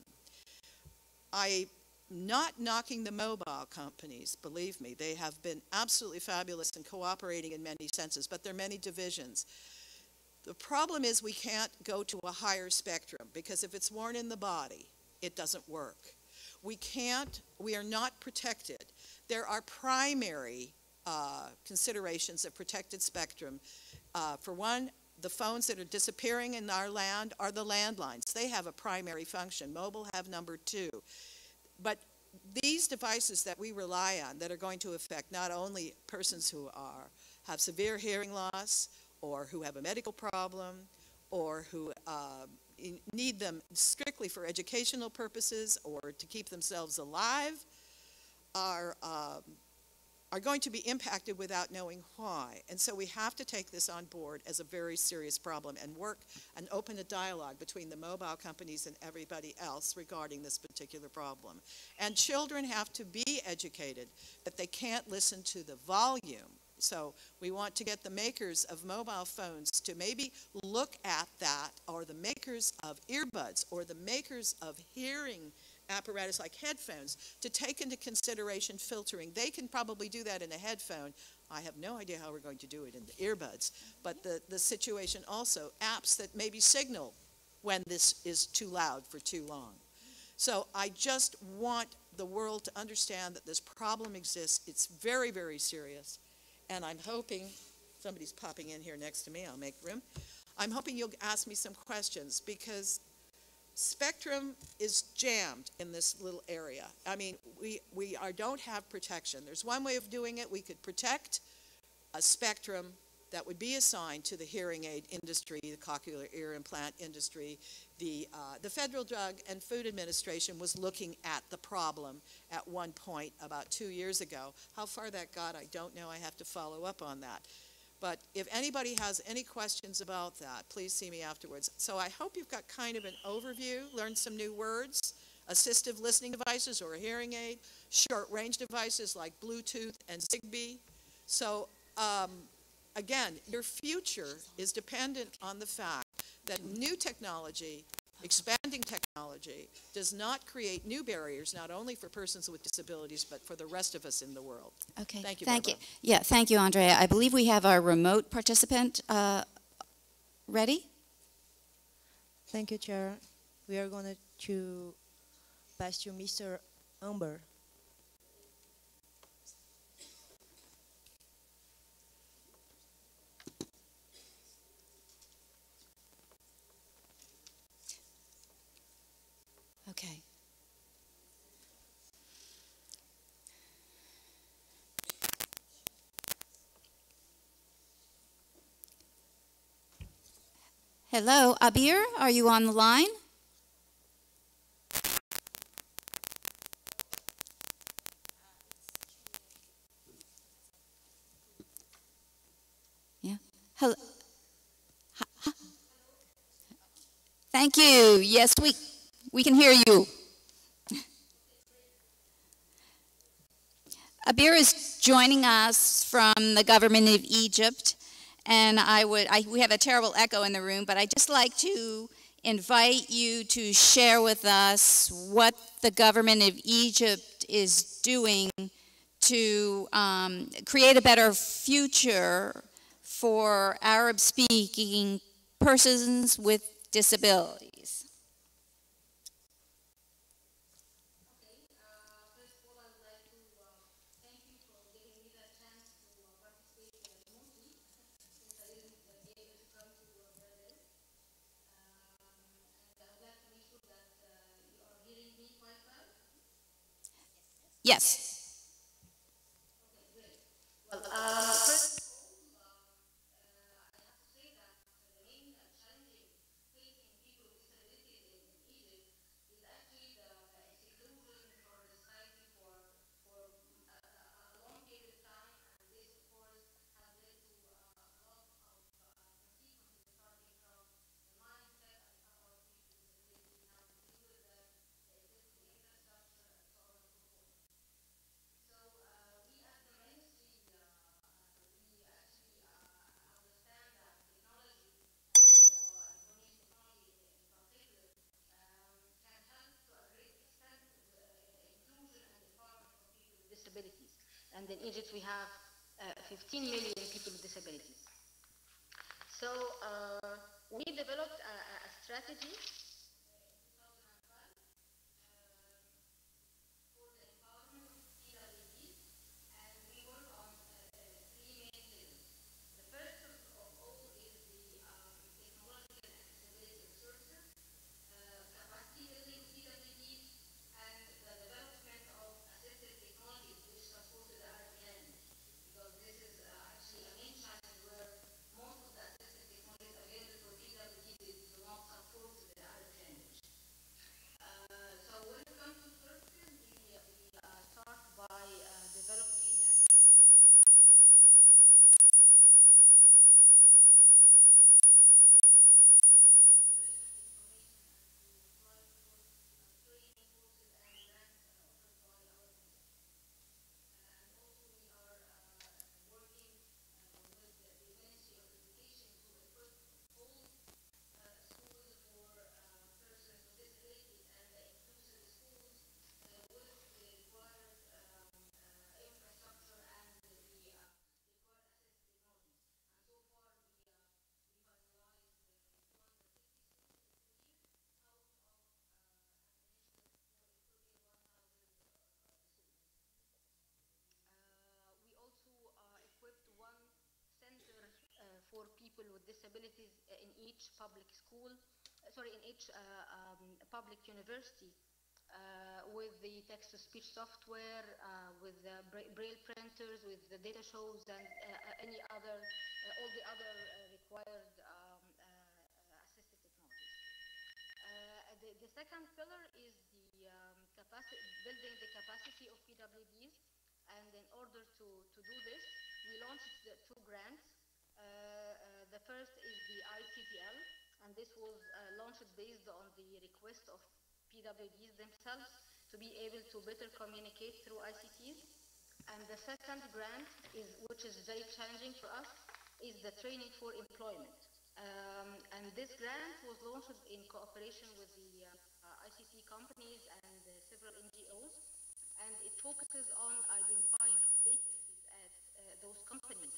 I'm not knocking the mobile companies, believe me. They have been absolutely fabulous in cooperating in many senses, but there are many divisions. The problem is we can't go to a higher spectrum because if it's worn in the body, it doesn't work. We are not protected. There are primary considerations of protected spectrum. For one, the phones that are disappearing in our land are the landlines. They have a primary function. Mobile have number two. But these devices that we rely on that are going to affect not only persons who have severe hearing loss or who have a medical problem or who need them strictly for educational purposes or to keep themselves alive are going to be impacted without knowing why. And so we have to take this on board as a very serious problem and work and open a dialogue between the mobile companies and everybody else regarding this particular problem. And children have to be educated that they can't listen to the volume. So we want to get the makers of mobile phones to maybe look at that, or the makers of earbuds, or the makers of hearing apparatus like headphones, to take into consideration filtering. They can probably do that in a headphone. I have no idea how we're going to do it in the earbuds, but the situation also, apps that maybe signal when this is too loud for too long. So I just want the world to understand that this problem exists. It's very, very serious, and I'm hoping, somebody's popping in here next to me, I'll make room. I'm hoping you'll ask me some questions, because spectrum is jammed in this little area. I mean, we don't have protection. There's one way of doing it. We could protect a spectrum that would be assigned to the hearing aid industry, the cochlear ear implant industry. The Federal Drug and Food Administration was looking at the problem at one point about 2 years ago. How far that got, I don't know. I have to follow up on that. But if anybody has any questions about that, please see me afterwards. So I hope you've got kind of an overview, learned some new words, assistive listening devices or a hearing aid, short-range devices like Bluetooth and Zigbee. So again, your future is dependent on the fact that new technology, expanding technology, does not create new barriers, not only for persons with disabilities, but for the rest of us in the world. Okay. Thank you, Thank you. Barbara. Yeah, thank you, Andrea. I believe we have our remote participant ready. Thank you, Chair. We are going to pass to Mr. Umber. Okay. Hello, Abir, are you on the line? Yeah. Hello. Thank you. Yes, we can hear you. Abir is joining us from the government of Egypt, and we have a terrible echo in the room, but I'd just like to invite you to share with us what the government of Egypt is doing to create a better future for Arab-speaking persons with disabilities. Yes. Disabilities. And in Egypt, we have 15 million people with disabilities. So we developed a strategy for people with disabilities in each public school, in each public university, with the text-to-speech software, with the braille printers, with the data shows, and any other, all the other required assistive technologies. The second pillar is the building the capacity of PWDs, and in order to do this, we launched two grants. The first is the ICTL, and this was launched based on the request of PWDs themselves to be able to better communicate through ICTs. And the second grant, which is very challenging for us, is the Training for Employment. And this grant was launched in cooperation with the ICT companies and several NGOs, and it focuses on identifying vacancies at those companies.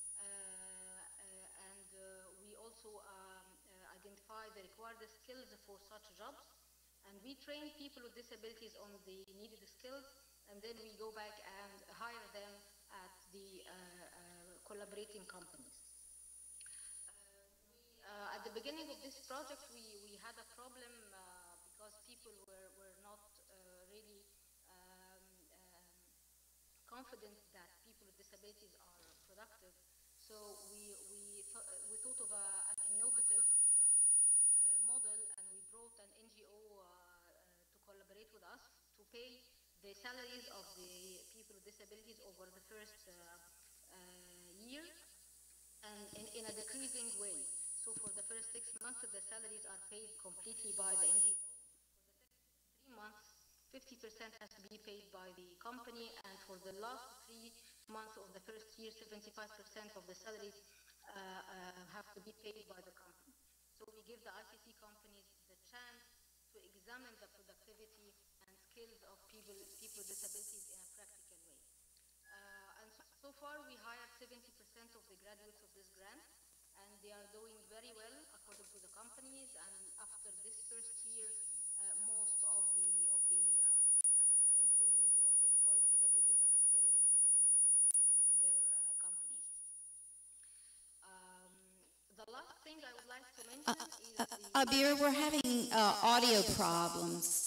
We also identify the required skills for such jobs, and we train people with disabilities on the needed skills, and then we go back and hire them at the collaborating companies. At the beginning of this project, we had a problem because people were not really confident that people with disabilities are productive. So we thought of an innovative model, and we brought an NGO to collaborate with us to pay the salaries of the people with disabilities over the first year, and in a decreasing way. So for the first 6 months, the salaries are paid completely by the NGO. For the 3 months, 50% has to be paid by the company, and for the last 3 months of the first year, 75% of the salaries have to be paid by the company. So we give the ICT companies the chance to examine the productivity and skills of people with disabilities in a practical way. And so far we hired 70% of the graduates of this grant, and they are doing very well according to the companies. And after this first year, most of the employees or the employed PWDs are still in their companies. The last thing I would like to mention is Abir, we're having audio problems.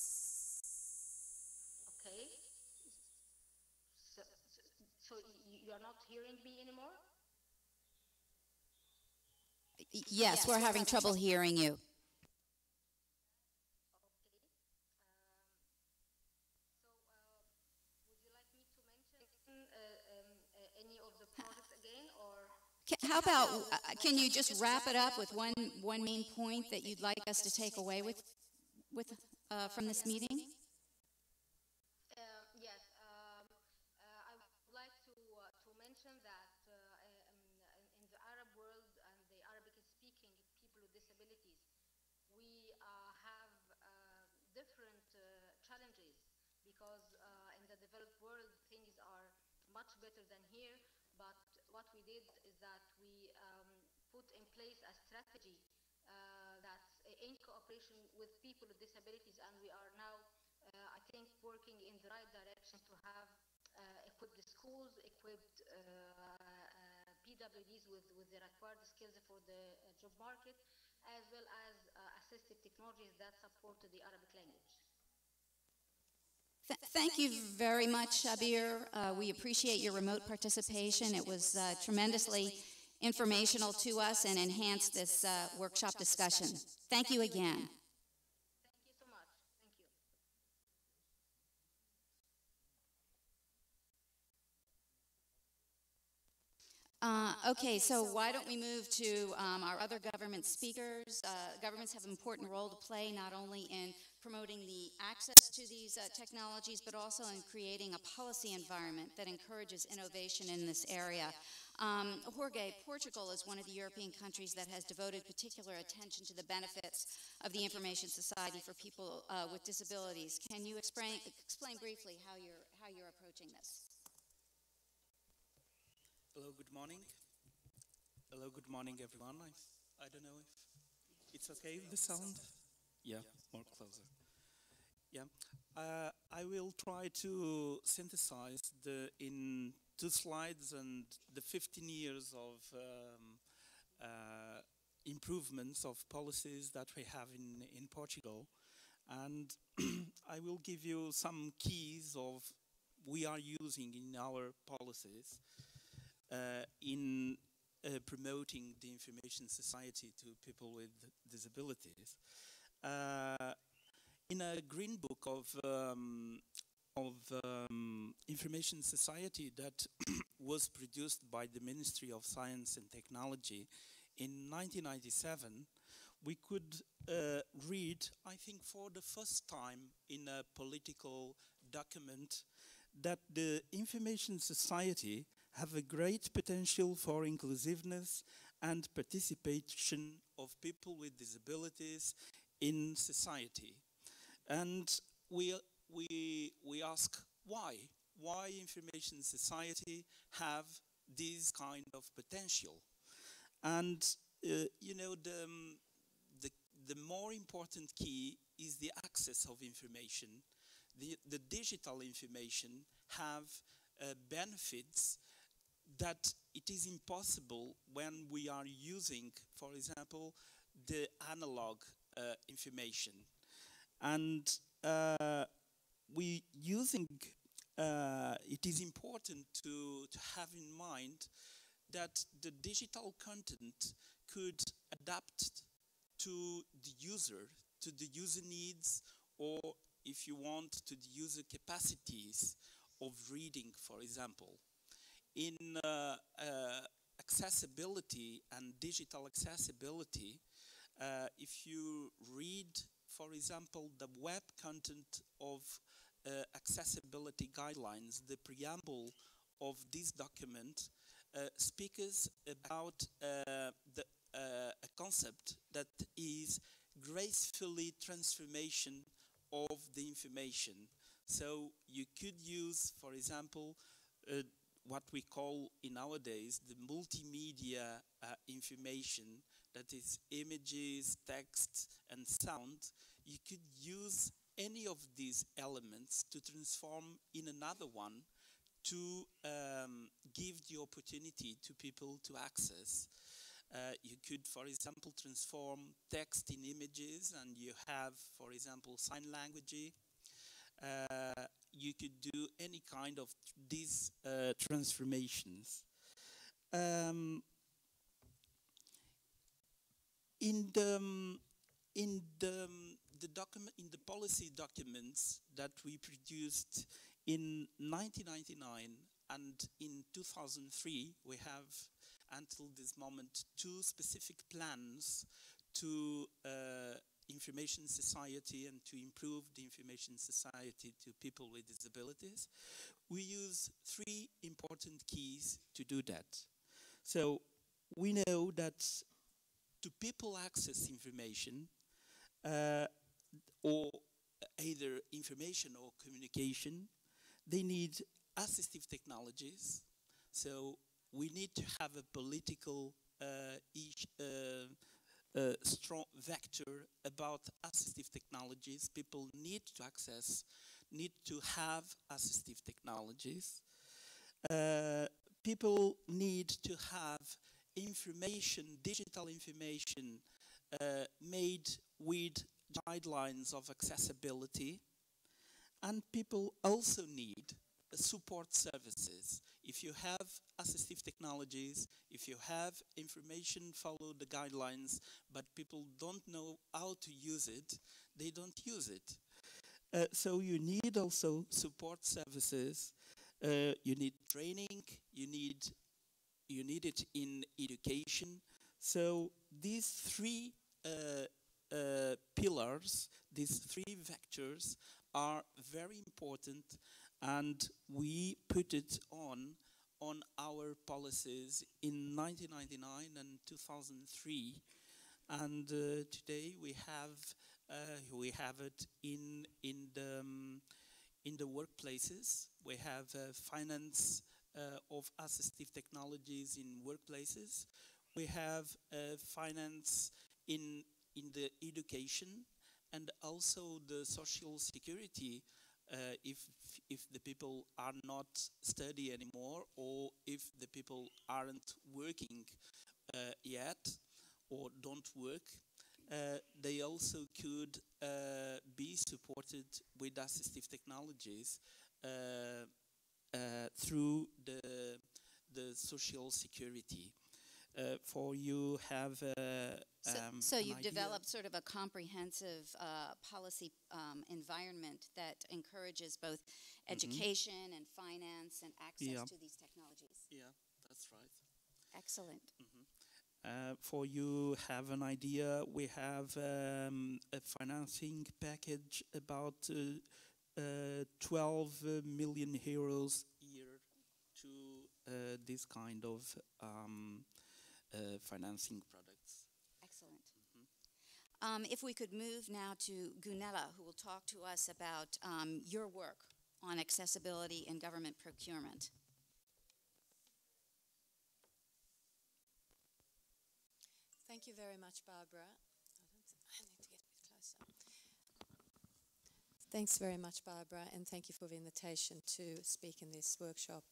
Okay. So you are not hearing me anymore? Yes, we're having trouble hearing you. Okay. Would you like me to mention any of the projects again, or? How about, can you just wrap it up with one main point that you'd like us to take away from this meeting? Yes. I would like to mention that in the Arab world and the Arabic-speaking people with disabilities, we have different challenges, because in the developed world things are much better than here. But what we did is that we put in place a strategy that's in cooperation with people with disabilities, and we are now, I think, working in the right direction to have equipped schools, equipped PWDs with the required skills for the job market, as well as assistive technologies that support the Arabic language. Thank you very much, Abir. We appreciate your remote participation. It was tremendously informational to us and enhanced this workshop discussion. Thank you again. Thank you so much. Thank you. Okay, so why don't we move to our other government speakers? Governments have an important role to play, not only in promoting the access to these technologies, but also in creating a policy environment that encourages innovation in this area. Jorge, Portugal is one of the European countries that has devoted particular attention to the benefits of the information society for people with disabilities. Can you explain briefly how you're approaching this? Hello, good morning. Hello, good morning, everyone. I don't know if it's okay, the sound? Yeah, more closer. Yeah, I will try to synthesize in 2 slides and the 15 years of improvements of policies that we have in Portugal. And I will give you some keys of we are using in our policies in promoting the information society to people with disabilities. In a green book of information society that was produced by the Ministry of Science and Technology in 1997, we could read, I think for the first time in a political document, that the information society have a great potential for inclusiveness and participation of people with disabilities in society. And we ask why information society have this kind of potential. And you know, the more important key is the access of information. The digital information have benefits that it is impossible when we are using, for example, the analog information. And it is important to have in mind that the digital content could adapt to the user needs, or if you want, to the user capacities of reading, for example. In accessibility and digital accessibility, if you read, for example, the web content of accessibility guidelines, the preamble of this document speaks about a concept that is gracefully transformation of the information. So you could use, for example, what we call in nowadays the multimedia information, that is images, text, and sound. You could use any of these elements to transform in another one to give the opportunity to people to access. You could, for example, transform text in images, and you have, for example, sign language. You could do any kind of these transformations. In the policy documents that we produced in 1999 and in 2003, we have until this moment 2 specific plans to information society and to improve the information society to people with disabilities. We use 3 important keys to do that. So we know that to people access information, or either information or communication, they need assistive technologies. So we need to have a political strong vector about assistive technologies. People need to access, need to have assistive technologies. People need to have information, digital information, made with guidelines of accessibility. And people also need support services. If you have assistive technologies, if you have information, follow the guidelines, but people don't know how to use it, they don't use it. So you need also support services, you need training, you need it in education. So these 3 pillars, these 3 vectors are very important, and we put it on our policies in 1999 and 2003, and today we have it in the workplaces. We have finance of assistive technologies in workplaces. We have finance in the education, and also the social security, if the people are not study anymore, or if the people aren't working yet or don't work, they also could be supported with assistive technologies through the social security. For you have so you've idea? developed sort of a comprehensive policy environment that encourages both education and finance and access to these technologies. Yeah, that's right. Excellent. For you have an idea, we have a financing package about 12 million euros a year to this kind of financing products. Excellent. If we could move now to Gunilla, who will talk to us about your work on accessibility in government procurement. Thank you very much, Barbara. I need to get a bit closer. Thanks very much, Barbara, and thank you for the invitation to speak in this workshop.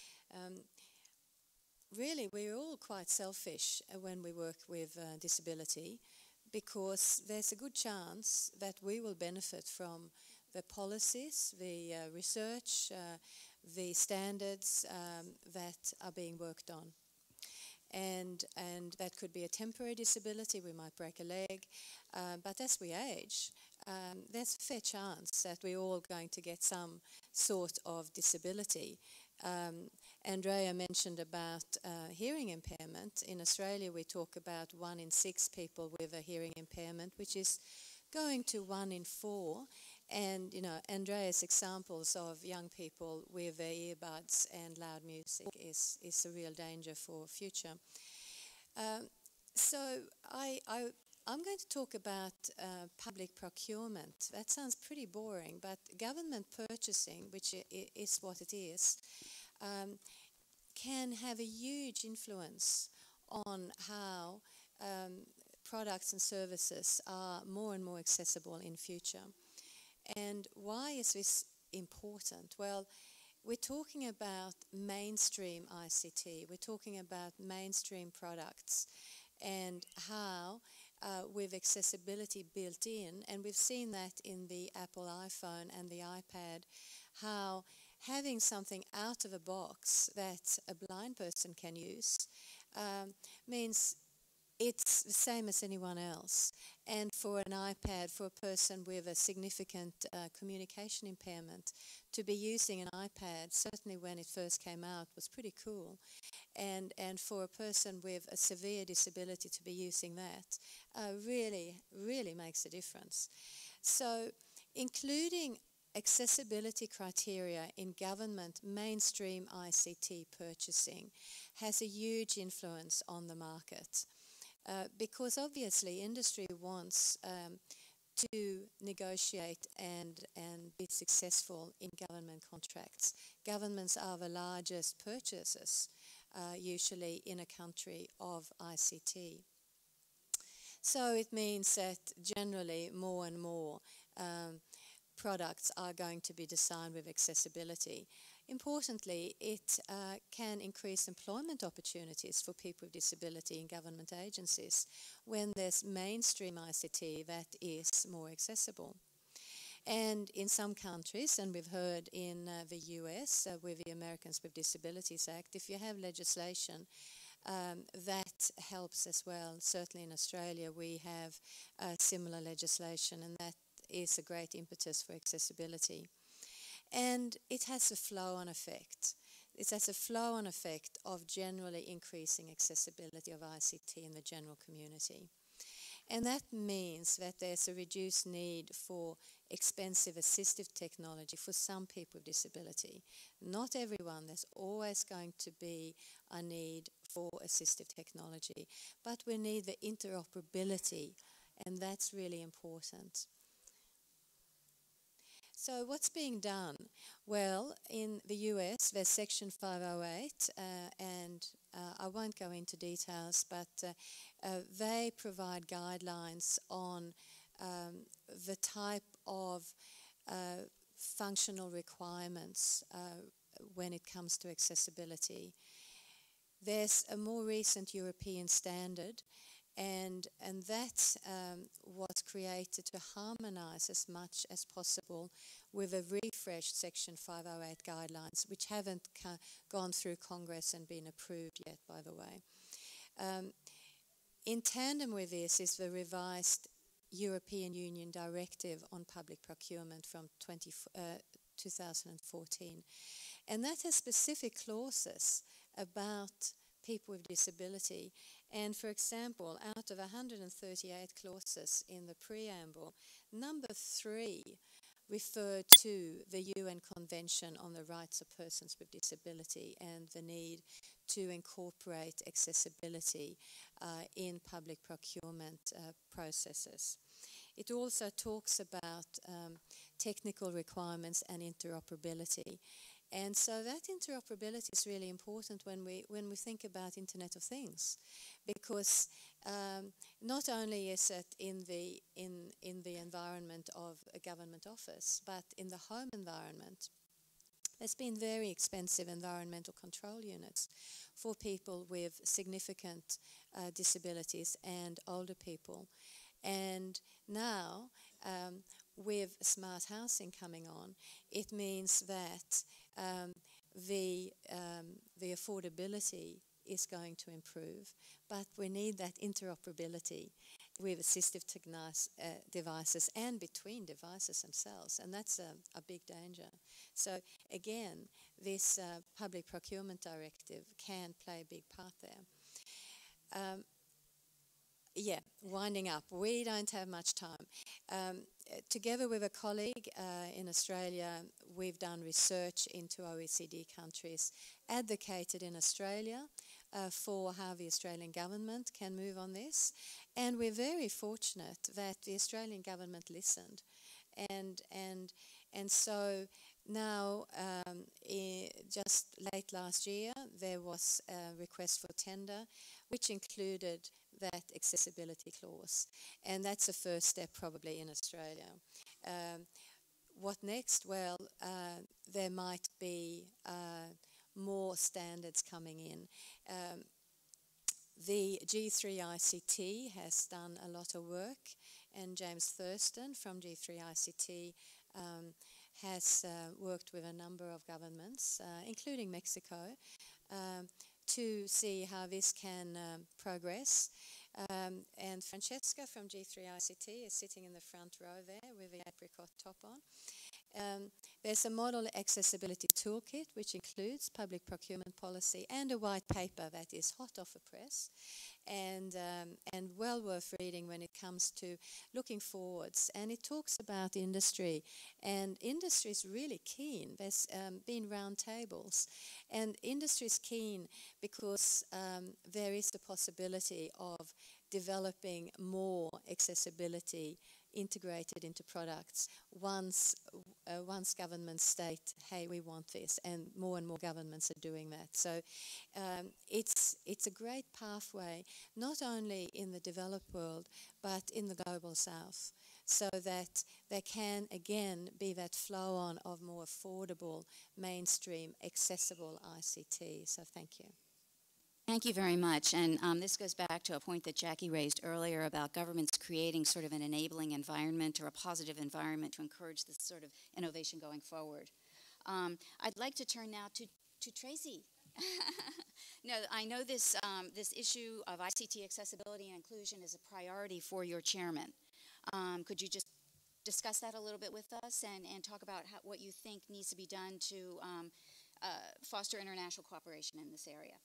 Really, we're all quite selfish when we work with disability, because there's a good chance that we will benefit from the policies, the research, the standards that are being worked on. And that could be a temporary disability, we might break a leg, but as we age, there's a fair chance that we're all going to get some sort of disability. Andrea mentioned about hearing impairment. In Australia, we talk about 1 in 6 people with a hearing impairment, which is going to 1 in 4. And, you know, Andrea's examples of young people with their earbuds and loud music is a real danger for future. So I'm going to talk about public procurement. That sounds pretty boring, but government purchasing, which is what it is, can have a huge influence on how products and services are more and more accessible in future. And why is this important? Well, we're talking about mainstream ICT. We're talking about mainstream products and how with accessibility built in, and we've seen that in the Apple iPhone and the iPad, how having something out of a box that a blind person can use means it's the same as anyone else. And for an iPad, for a person with a significant communication impairment, to be using an iPad, certainly when it first came out, was pretty cool. And for a person with a severe disability to be using that really makes a difference. So including accessibility criteria in government mainstream ICT purchasing has a huge influence on the market. Because obviously industry wants to negotiate and be successful in government contracts. Governments are the largest purchasers usually in a country of ICT. So it means that generally more and more products are going to be designed with accessibility. Importantly, it can increase employment opportunities for people with disability in government agencies when there's mainstream ICT that is more accessible. And in some countries, and we've heard in the US with the Americans with Disabilities Act, if you have legislation that helps as well. Certainly in Australia we have similar legislation, and that is a great impetus for accessibility. And it has a flow-on effect. It has a flow-on effect of generally increasing accessibility of ICT in the general community. And that means that there's a reduced need for expensive assistive technology for some people with disability. Not everyone, there's always going to be a need for assistive technology, but we need the interoperability, and that's really important. So what's being done? Well, in the US, there's Section 508, and I won't go into details, but they provide guidelines on the type of functional requirements when it comes to accessibility. There's a more recent European standard, and that was created to harmonise as much as possible with a refreshed Section 508 guidelines, which haven't gone through Congress and been approved yet, by the way. In tandem with this is the revised European Union Directive on Public Procurement from 2014. And that has specific clauses about people with disability. And for example, out of 138 clauses in the preamble, number 3 referred to the UN Convention on the Rights of Persons with Disability and the need to incorporate accessibility in public procurement processes. It also talks about technical requirements and interoperability. And so that interoperability is really important when we think about Internet of Things, because not only is it in the environment of a government office, but in the home environment. There's been very expensive environmental control units for people with significant disabilities and older people. And now, with smart housing coming on, it means that the affordability is going to improve, but we need that interoperability with assistive devices and between devices themselves, and that's a big danger. So again, this public procurement directive can play a big part there. Yeah, winding up. We don't have much time. Together with a colleague in Australia, we've done research into OECD countries, advocated in Australia for how the Australian government can move on this. And we're very fortunate that the Australian government listened. And so now, just late last year, there was a request for tender, which included that accessibility clause. And that's the first step probably in Australia. What next? Well, there might be more standards coming in. The G3 ICT has done a lot of work, and James Thurston from G3 ICT has worked with a number of governments, including Mexico, to see how this can progress. And Francesca from G3 ICT is sitting in the front row there with the apricot top on. There's a model accessibility toolkit which includes public procurement policy and a white paper that is hot off the press and well worth reading when it comes to looking forwards. And it talks about industry, and industry is really keen. There's been round tables, and industry is keen because there is the possibility of developing more accessibility integrated into products once governments state, hey, we want this, and more governments are doing that. So it's a great pathway, not only in the developed world, but in the global south, so that there can again be that flow on of more affordable, mainstream, accessible ICT. So thank you. Thank you very much. And this goes back to a point that Jackie raised earlier about governments creating sort of an enabling environment or a positive environment to encourage this sort of innovation going forward. I'd like to turn now to Tracy. No, I know this, this issue of ICT accessibility and inclusion is a priority for your chairman. Could you just discuss that a little bit with us and talk about what you think needs to be done to foster international cooperation in this area?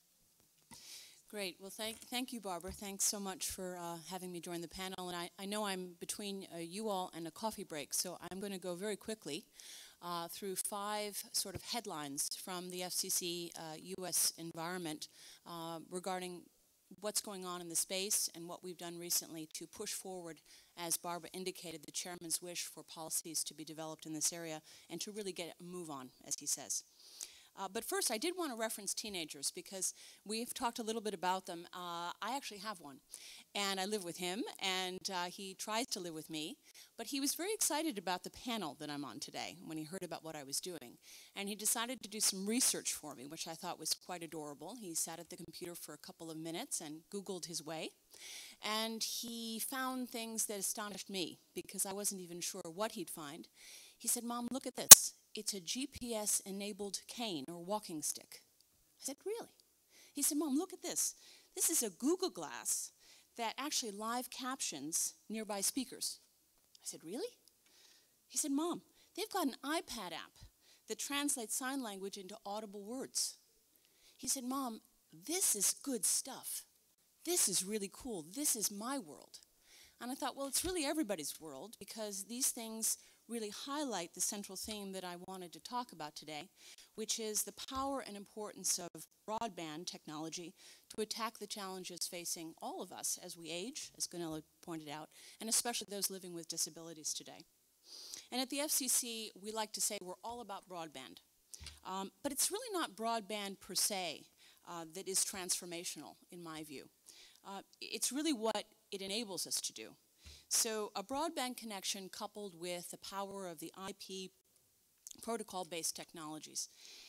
Great. Well, thank you, Barbara. Thanks so much for having me join the panel. And I know I'm between you all and a coffee break, so I'm going to go very quickly through 5 sort of headlines from the FCC U.S. environment regarding what's going on in the space and what we've done recently to push forward, as Barbara indicated, the chairman's wish for policies to be developed in this area and to really get a move on, as he says. But first, I did want to reference teenagers because we've talked a little bit about them. I actually have one, and I live with him, and he tries to live with me. But he was very excited about the panel that I'm on today when he heard about what I was doing. And he decided to do some research for me, which I thought was quite adorable. He sat at the computer for a couple of minutes and Googled his way. And he found things that astonished me because I wasn't even sure what he'd find. He said, "Mom, look at this. It's a GPS-enabled cane or walking stick." I said, "Really?" He said, "Mom, look at this. This is a Google Glass that actually live captions nearby speakers." I said, "Really?" He said, "Mom, they've got an iPad app that translates sign language into audible words." He said, "Mom, this is good stuff. This is really cool. This is my world." And I thought, well, it's really everybody's world because these things really highlight the central theme that I wanted to talk about today, which is the power and importance of broadband technology to attack the challenges facing all of us as we age, as Gunilla pointed out, and especially those living with disabilities today. And at the FCC, we like to say we're all about broadband. But it's really not broadband per se that is transformational, in my view. It's really what it enables us to do. So a broadband connection coupled with the power of the IP protocol-based technologies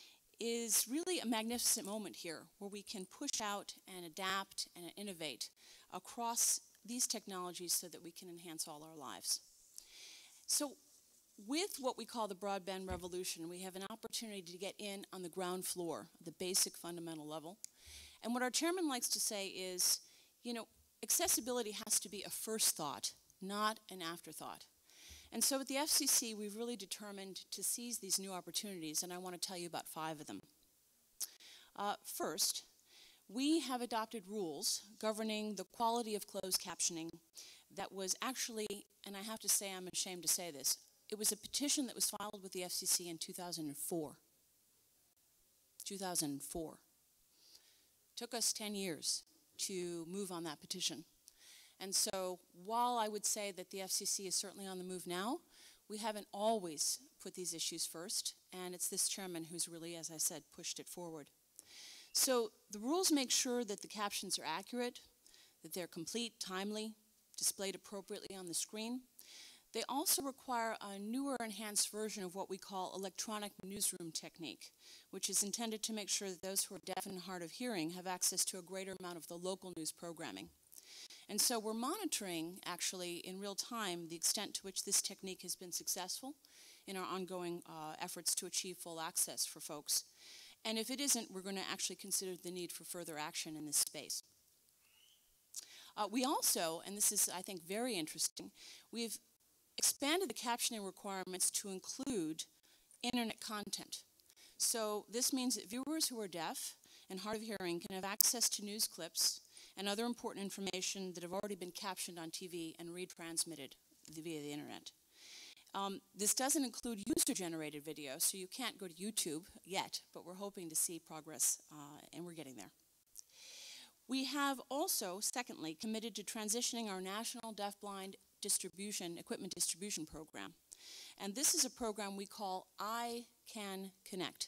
is really a magnificent moment here where we can push out and adapt and innovate across these technologies so that we can enhance all our lives. So with what we call the broadband revolution, we have an opportunity to get in on the ground floor, the basic fundamental level. And what our chairman likes to say is, you know, accessibility has to be a first thought, not an afterthought. And so at the FCC, we've really determined to seize these new opportunities, and I want to tell you about 5 of them. First, we have adopted rules governing the quality of closed captioning that was actually, and I have to say, I'm ashamed to say this, it was a petition that was filed with the FCC in 2004. 2004. Took us 10 years to move on that petition. And so while I would say that the FCC is certainly on the move now, we haven't always put these issues first, and it's this chairman who's really, as I said, pushed it forward. So the rules make sure that the captions are accurate, that they're complete, timely, displayed appropriately on the screen. They also require a newer, enhanced version of what we call electronic newsroom technique, which is intended to make sure that those who are deaf and hard of hearing have access to a greater amount of the local news programming. And so we're monitoring, actually, in real time, the extent to which this technique has been successful in our ongoing efforts to achieve full access for folks. And if it isn't, we're going to actually consider the need for further action in this space. We also, and this is, I think, very interesting, we've expanded the captioning requirements to include internet content. So this means that viewers who are deaf and hard of hearing can have access to news clips and other important information that have already been captioned on TV and retransmitted via the internet. This doesn't include user-generated video, so you can't go to YouTube yet, but we're hoping to see progress, and we're getting there. We have also, secondly, committed to transitioning our National Deafblind Equipment Distribution Program. And this is a program we call I Can Connect.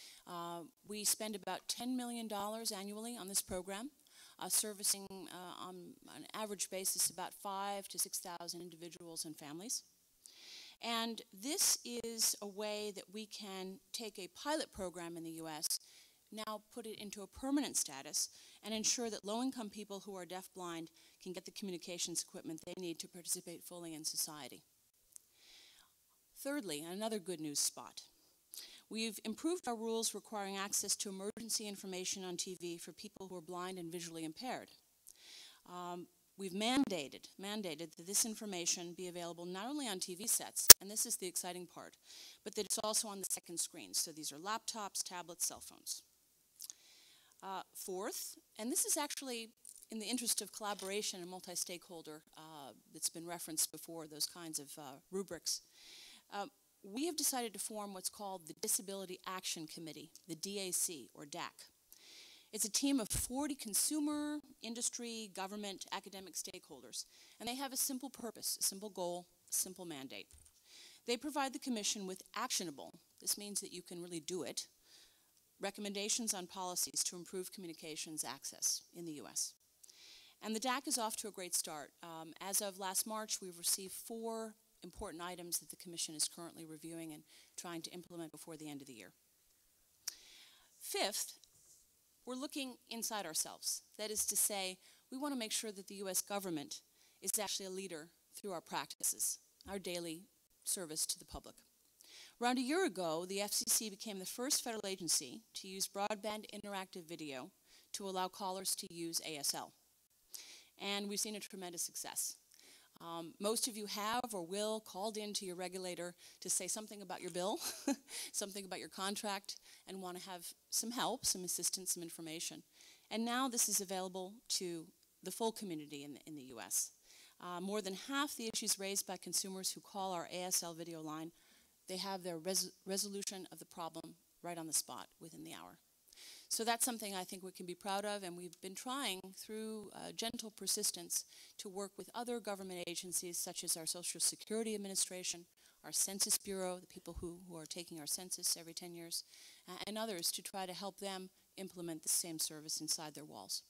We spend about $10 million annually on this program, servicing on an average basis about 5,000 to 6,000 individuals and families. And this is a way that we can take a pilot program in the U.S., now put it into a permanent status, and ensure that low-income people who are deaf-blind can get the communications equipment they need to participate fully in society. Thirdly, another good news spot. We've improved our rules requiring access to emergency information on TV for people who are blind and visually impaired. We've mandated that this information be available not only on TV sets, and this is the exciting part, but that it's also on the second screen. So these are laptops, tablets, cell phones. Fourth, and this is actually in the interest of collaboration and multi-stakeholder that's been referenced before, those kinds of rubrics, we have decided to form what's called the Disability Action Committee, the DAC, or DAC. It's a team of 40 consumer, industry, government, academic stakeholders, and they have a simple purpose, a simple goal, a simple mandate. They provide the Commission with actionable, this means that you can really do it, recommendations on policies to improve communications access in the U.S. And the DAC is off to a great start. As of last March, we've received 4 important items that the Commission is currently reviewing and trying to implement before the end of the year. Fifth, we're looking inside ourselves. That is to say, we want to make sure that the U.S. government is actually a leader through our practices, our daily service to the public. Around a year ago, the FCC became the first federal agency to use broadband interactive video to allow callers to use ASL. And we've seen a tremendous success. Most of you have or will called in to your regulator to say something about your bill, something about your contract, and want to have some help, some assistance, some information. And now this is available to the full community in the U.S. More than half the issues raised by consumers who call our ASL video line, they have their resolution of the problem right on the spot within the hour. So that's something I think we can be proud of, and we've been trying through gentle persistence to work with other government agencies such as our Social Security Administration, our Census Bureau, the people who are taking our census every 10 years, and others to try to help them implement the same service inside their walls.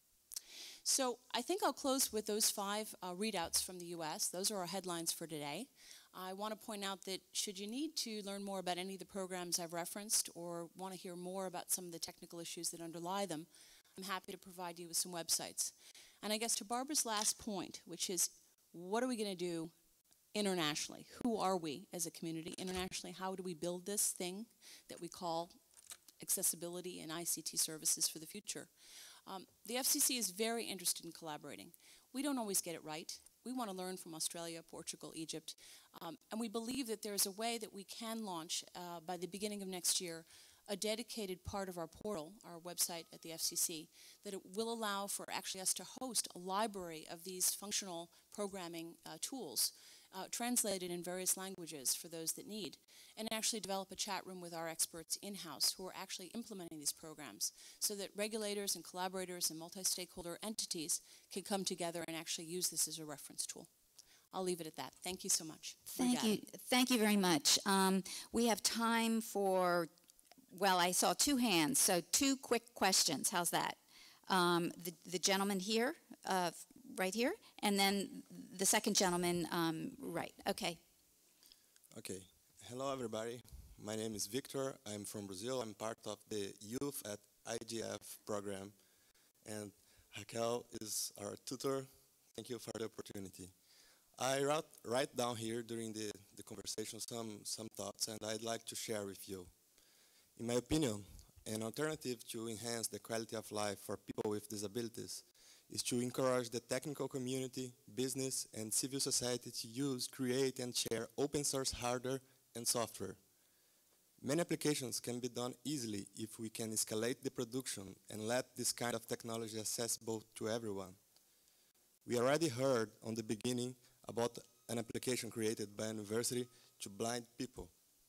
So I think I'll close with those 5 readouts from the U.S. Those are our headlines for today. I want to point out that should you need to learn more about any of the programs I've referenced or want to hear more about some of the technical issues that underlie them, I'm happy to provide you with some websites. And I guess to Barbara's last point, which is what are we going to do internationally? Who are we as a community internationally? How do we build this thing that we call accessibility and ICT services for the future? The FCC is very interested in collaborating. We don't always get it right. We want to learn from Australia, Portugal, Egypt, and we believe that there's a way that we can launch by the beginning of next year a dedicated part of our portal, our website at the FCC, that it will allow for actually us to host a library of these functional programming tools translated in various languages for those that need, and actually develop a chat room with our experts in-house who are actually implementing these programs so that regulators and collaborators and multi-stakeholder entities can come together and actually use this as a reference tool. I'll leave it at that. Thank you so much. Thank you. Thank you very much. We have time for, well, I saw two hands, so two quick questions. How's that? The gentleman here, right here, and then the second gentleman, right. Okay. Okay. Hello, everybody. My name is Victor. I'm from Brazil. I'm part of the Youth at IGF program, and Raquel is our tutor. Thank you for the opportunity. I write down here during the conversation some thoughts, and I'd like to share with you. In my opinion, an alternative to enhance the quality of life for people with disabilities is to encourage the technical community, business, and civil society to use, create, and share open source hardware and software. Many applications can be done easily if we can escalate the production and let this kind of technology accessible to everyone. We already heard on the beginning about an application created by a university to blind people.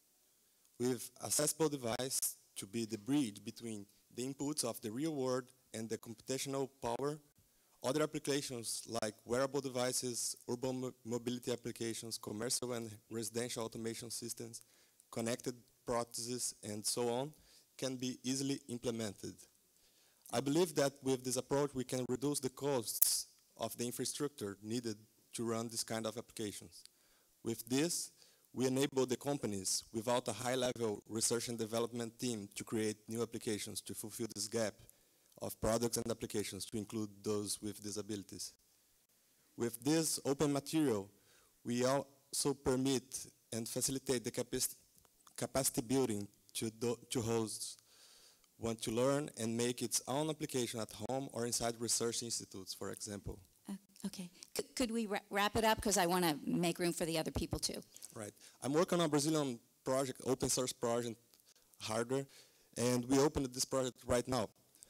With accessible device to be the bridge between the inputs of the real world and the computational power, other applications like wearable devices, urban mobility applications, commercial and residential automation systems, connected prostheses, and so on, can be easily implemented. I believe that with this approach we can reduce the costs of the infrastructure needed to run this kind of applications. With this, we enable the companies without a high-level research and development team to create new applications to fulfill this gap of products and applications to include those with disabilities. With this open material, we also permit and facilitate the capacity building to hosts want to learn and make its own application at home or inside research institutes, for example. Okay. Could we wrap it up? Because I want to make room for the other people too. Right. I'm working on a Brazilian project, open source project, hardware, and we opened this project right now.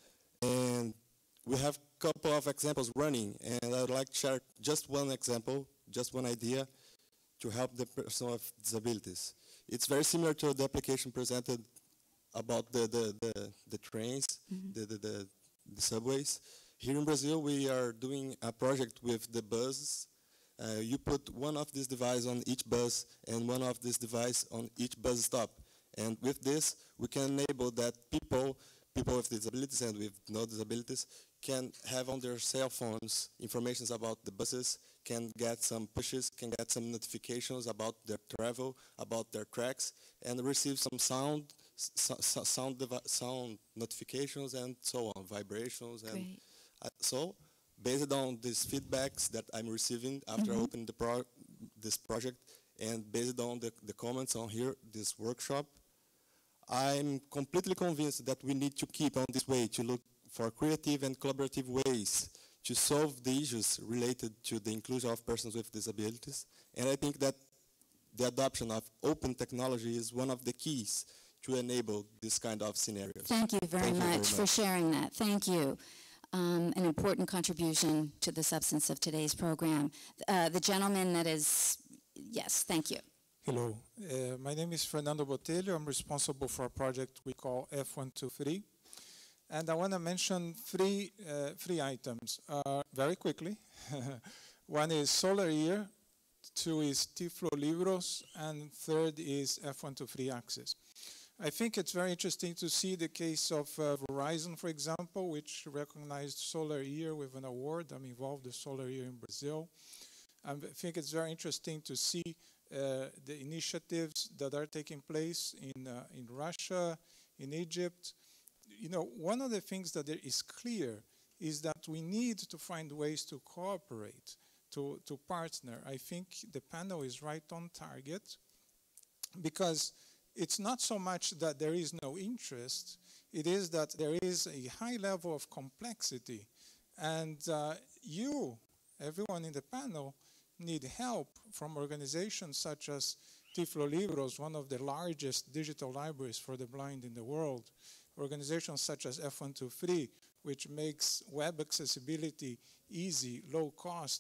And we have a couple of examples running, and I would like to share just one example, just one idea to help the person with disabilities. It's very similar to the application presented about the trains, the subways. Here in Brazil, we are doing a project with the buses. You put one of these devices on each bus and one of this device on each bus stop. And with this, we can enable that people with disabilities and with no disabilities can have on their cell phones information about the buses, can get some pushes, can get some notifications about their travel, about their tracks, and receive some sound notifications and so on, vibrations. And so, based on these feedbacks that I'm receiving after opening this project, and based on the comments on here, this workshop, I'm completely convinced that we need to keep on this way to look for creative and collaborative ways to solve the issues related to the inclusion of persons with disabilities. And I think that the adoption of open technology is one of the keys to enable this kind of scenarios. Thank you very much for sharing that. Thank you. An important contribution to the substance of today's program. The gentleman that is, yes, thank you. Hello, my name is Fernando Botelho. I'm responsible for a project we call F123. And I want to mention three items very quickly. One is Solar Ear, two is Tiflo Libros, and third is F123 Access. I think it's very interesting to see the case of Verizon, for example, which recognized Solar Ear with an award. I'm involved with Solar Ear in Brazil. I think it's very interesting to see the initiatives that are taking place in Russia, in Egypt. You know, one of the things that is clear is that we need to find ways to cooperate, to partner. I think the panel is right on target, because it's not so much that there is no interest, it is that there is a high level of complexity. And everyone in the panel, need help from organizations such as Tiflo Libros, one of the largest digital libraries for the blind in the world, organizations such as F123, which makes web accessibility easy, low cost,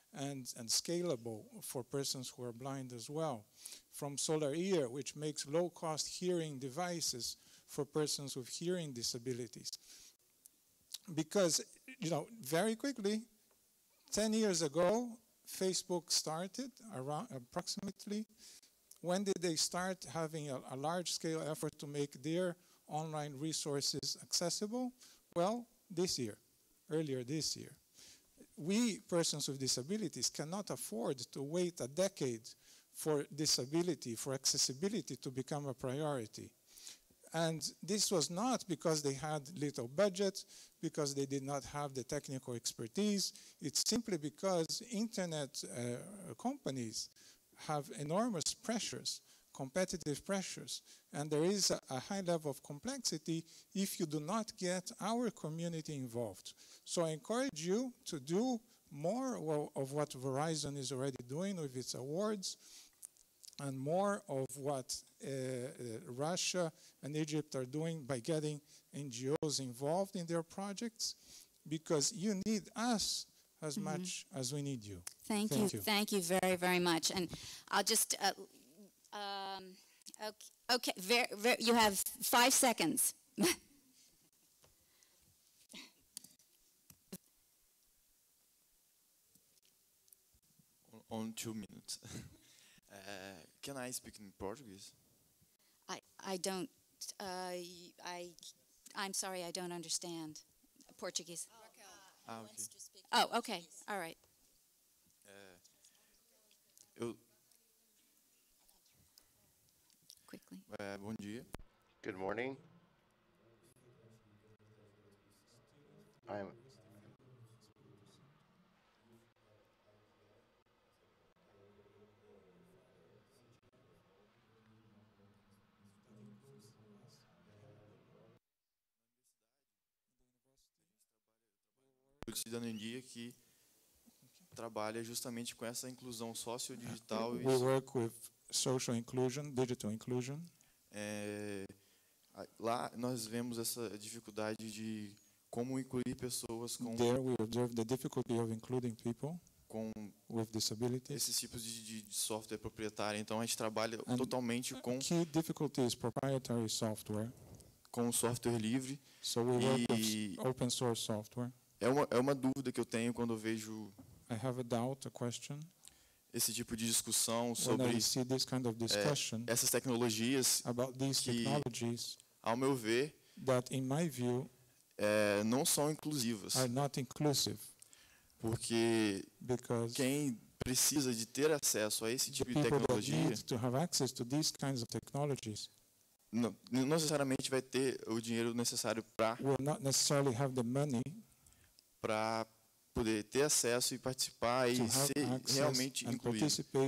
and scalable for persons who are blind as well. From Solar Ear, which makes low-cost hearing devices for persons with hearing disabilities. Because, you know, very quickly, 10 years ago, Facebook started around approximately. When did they start having a large-scale effort to make their online resources accessible? Well, this year, earlier this year. We, persons with disabilities, cannot afford to wait a decade for disability, for accessibility to become a priority. And this was not because they had little budget, because they did not have the technical expertise. It's simply because internet companies have enormous pressures, competitive pressures, and there is a high level of complexity if you do not get our community involved. So I encourage you to do more of what Verizon is already doing with its awards, and more of what Russia and Egypt are doing by getting NGOs involved in their projects, because you need us as much as we need you. Thank you. Thank you very, very much. And I'll just, okay, you have 5 seconds. On 2 minutes. Can I speak in Portuguese? I don't, I'm sorry, I don't understand Portuguese. Okay. Oh, okay, all right. Quickly. Bom dia. Good morning. I'm Cidadania, que trabalha justamente com essa inclusão sociodigital. We work with social inclusion, digital inclusion. Lá nós vemos essa dificuldade de como incluir pessoas com There we observe the difficulty of including people with disabilities. Esses tipos de software proprietário. Então a gente trabalha totalmente com key difficulty is proprietary software. Com software livre. So we work with open source software. É uma dúvida que eu tenho quando eu vejo I have a doubt, a question. Esse tipo de discussão sobre When I see this kind of discussion essas tecnologias about these technologies, ao meu ver, that in my view, não são inclusivas. Are not inclusive. Porque quem precisa de ter acesso a esse tipo de tecnologia não necessariamente vai ter o dinheiro necessário para poder ter acesso e participar e ser realmente incluído.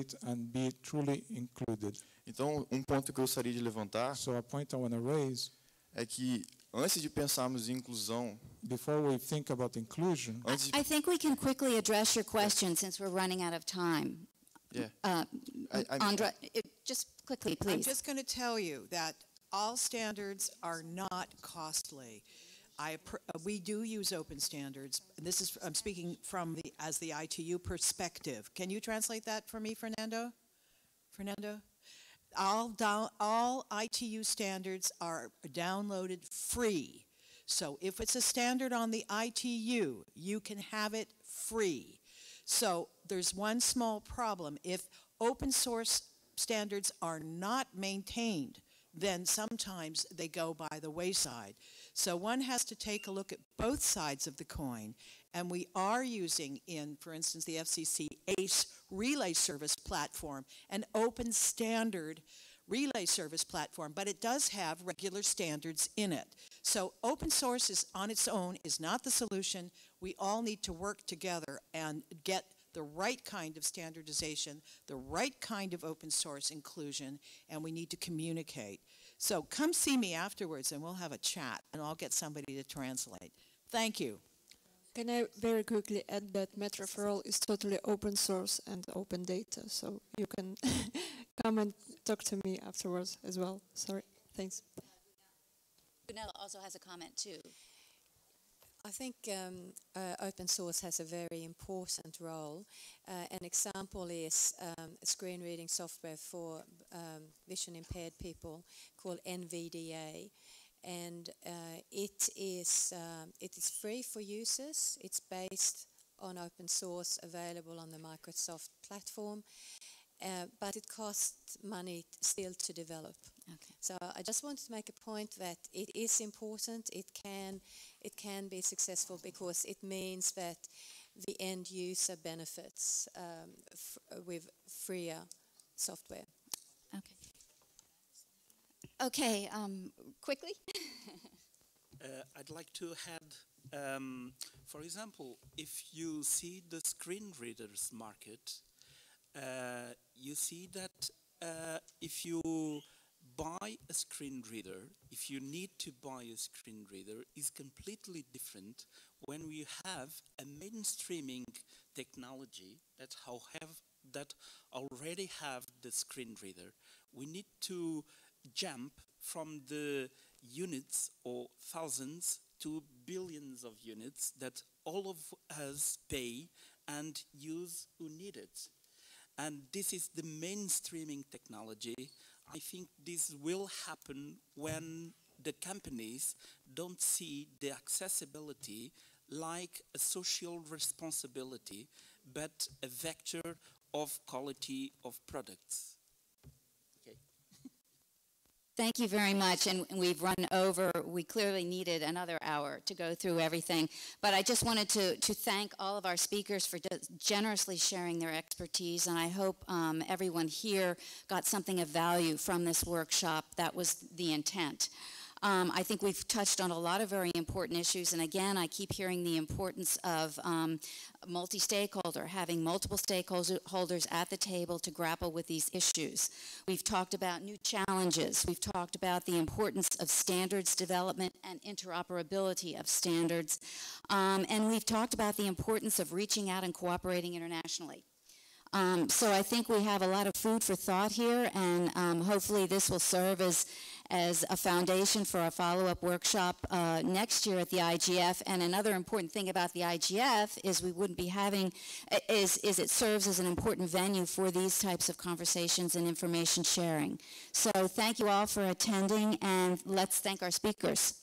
Então, um ponto que eu gostaria de levantar é que antes de pensarmos em inclusão, before we think about inclusion, I think we can quickly address your question since we're running out of time. Yeah. Andra, just quickly, please. I'm just going to tell you that all standards are not costly. We do use open standards. This is I'm speaking from as the ITU perspective. Can you translate that for me, Fernando? Fernando? All ITU standards are downloaded free. So if it's a standard on the ITU, you can have it free. So there's one small problem. If open source standards are not maintained, then sometimes they go by the wayside. So one has to take a look at both sides of the coin. And we are using in, for instance, the FCC ACE relay service platform, an open standard relay service platform, but it does have regular standards in it. So open source is on its own is not the solution. We all need to work together and get the right kind of standardization, the right kind of open source inclusion, and we need to communicate. So come see me afterwards and we'll have a chat and I'll get somebody to translate. Thank you. Can I very quickly add that MetReferral is totally open source and open data, so you can come and talk to me afterwards as well. Sorry, thanks. Gunilla also has a comment too. I I think open source has a very important role. An example is screen reading software for vision impaired people called NVDA. And it is free for users. It's based on open source, available on the Microsoft platform, but it costs money still to develop. Okay. So I just wanted to make a point that it is important. It can be successful because it means that the end user benefits with freer software. Okay. Okay, quickly. I'd like to add, for example, if you see the screen readers market, you see that if you buy a screen reader, if you need to buy a screen reader, is completely different when we have a mainstreaming technology that already have the screen reader. We need to jump from the units or thousands to billions of units that all of us pay and use who need it. And this is the mainstreaming technology. I think this will happen when the companies don't see the accessibility like a social responsibility, but a vector of quality of products. Thank you very much, and we've run over. We clearly needed another hour to go through everything, but I just wanted to thank all of our speakers for generously sharing their expertise, and I hope everyone here got something of value from this workshop. That was the intent. I think we've touched on a lot of very important issues, and again, I keep hearing the importance of multi-stakeholder, having multiple stakeholders at the table to grapple with these issues. We've talked about new challenges. We've talked about the importance of standards development and interoperability of standards. And we've talked about the importance of reaching out and cooperating internationally. So I think we have a lot of food for thought here, and hopefully this will serve as a foundation for our follow-up workshop next year at the IGF. And another important thing about the IGF is we wouldn't be having, is it serves as an important venue for these types of conversations and information sharing. So thank you all for attending, and let's thank our speakers.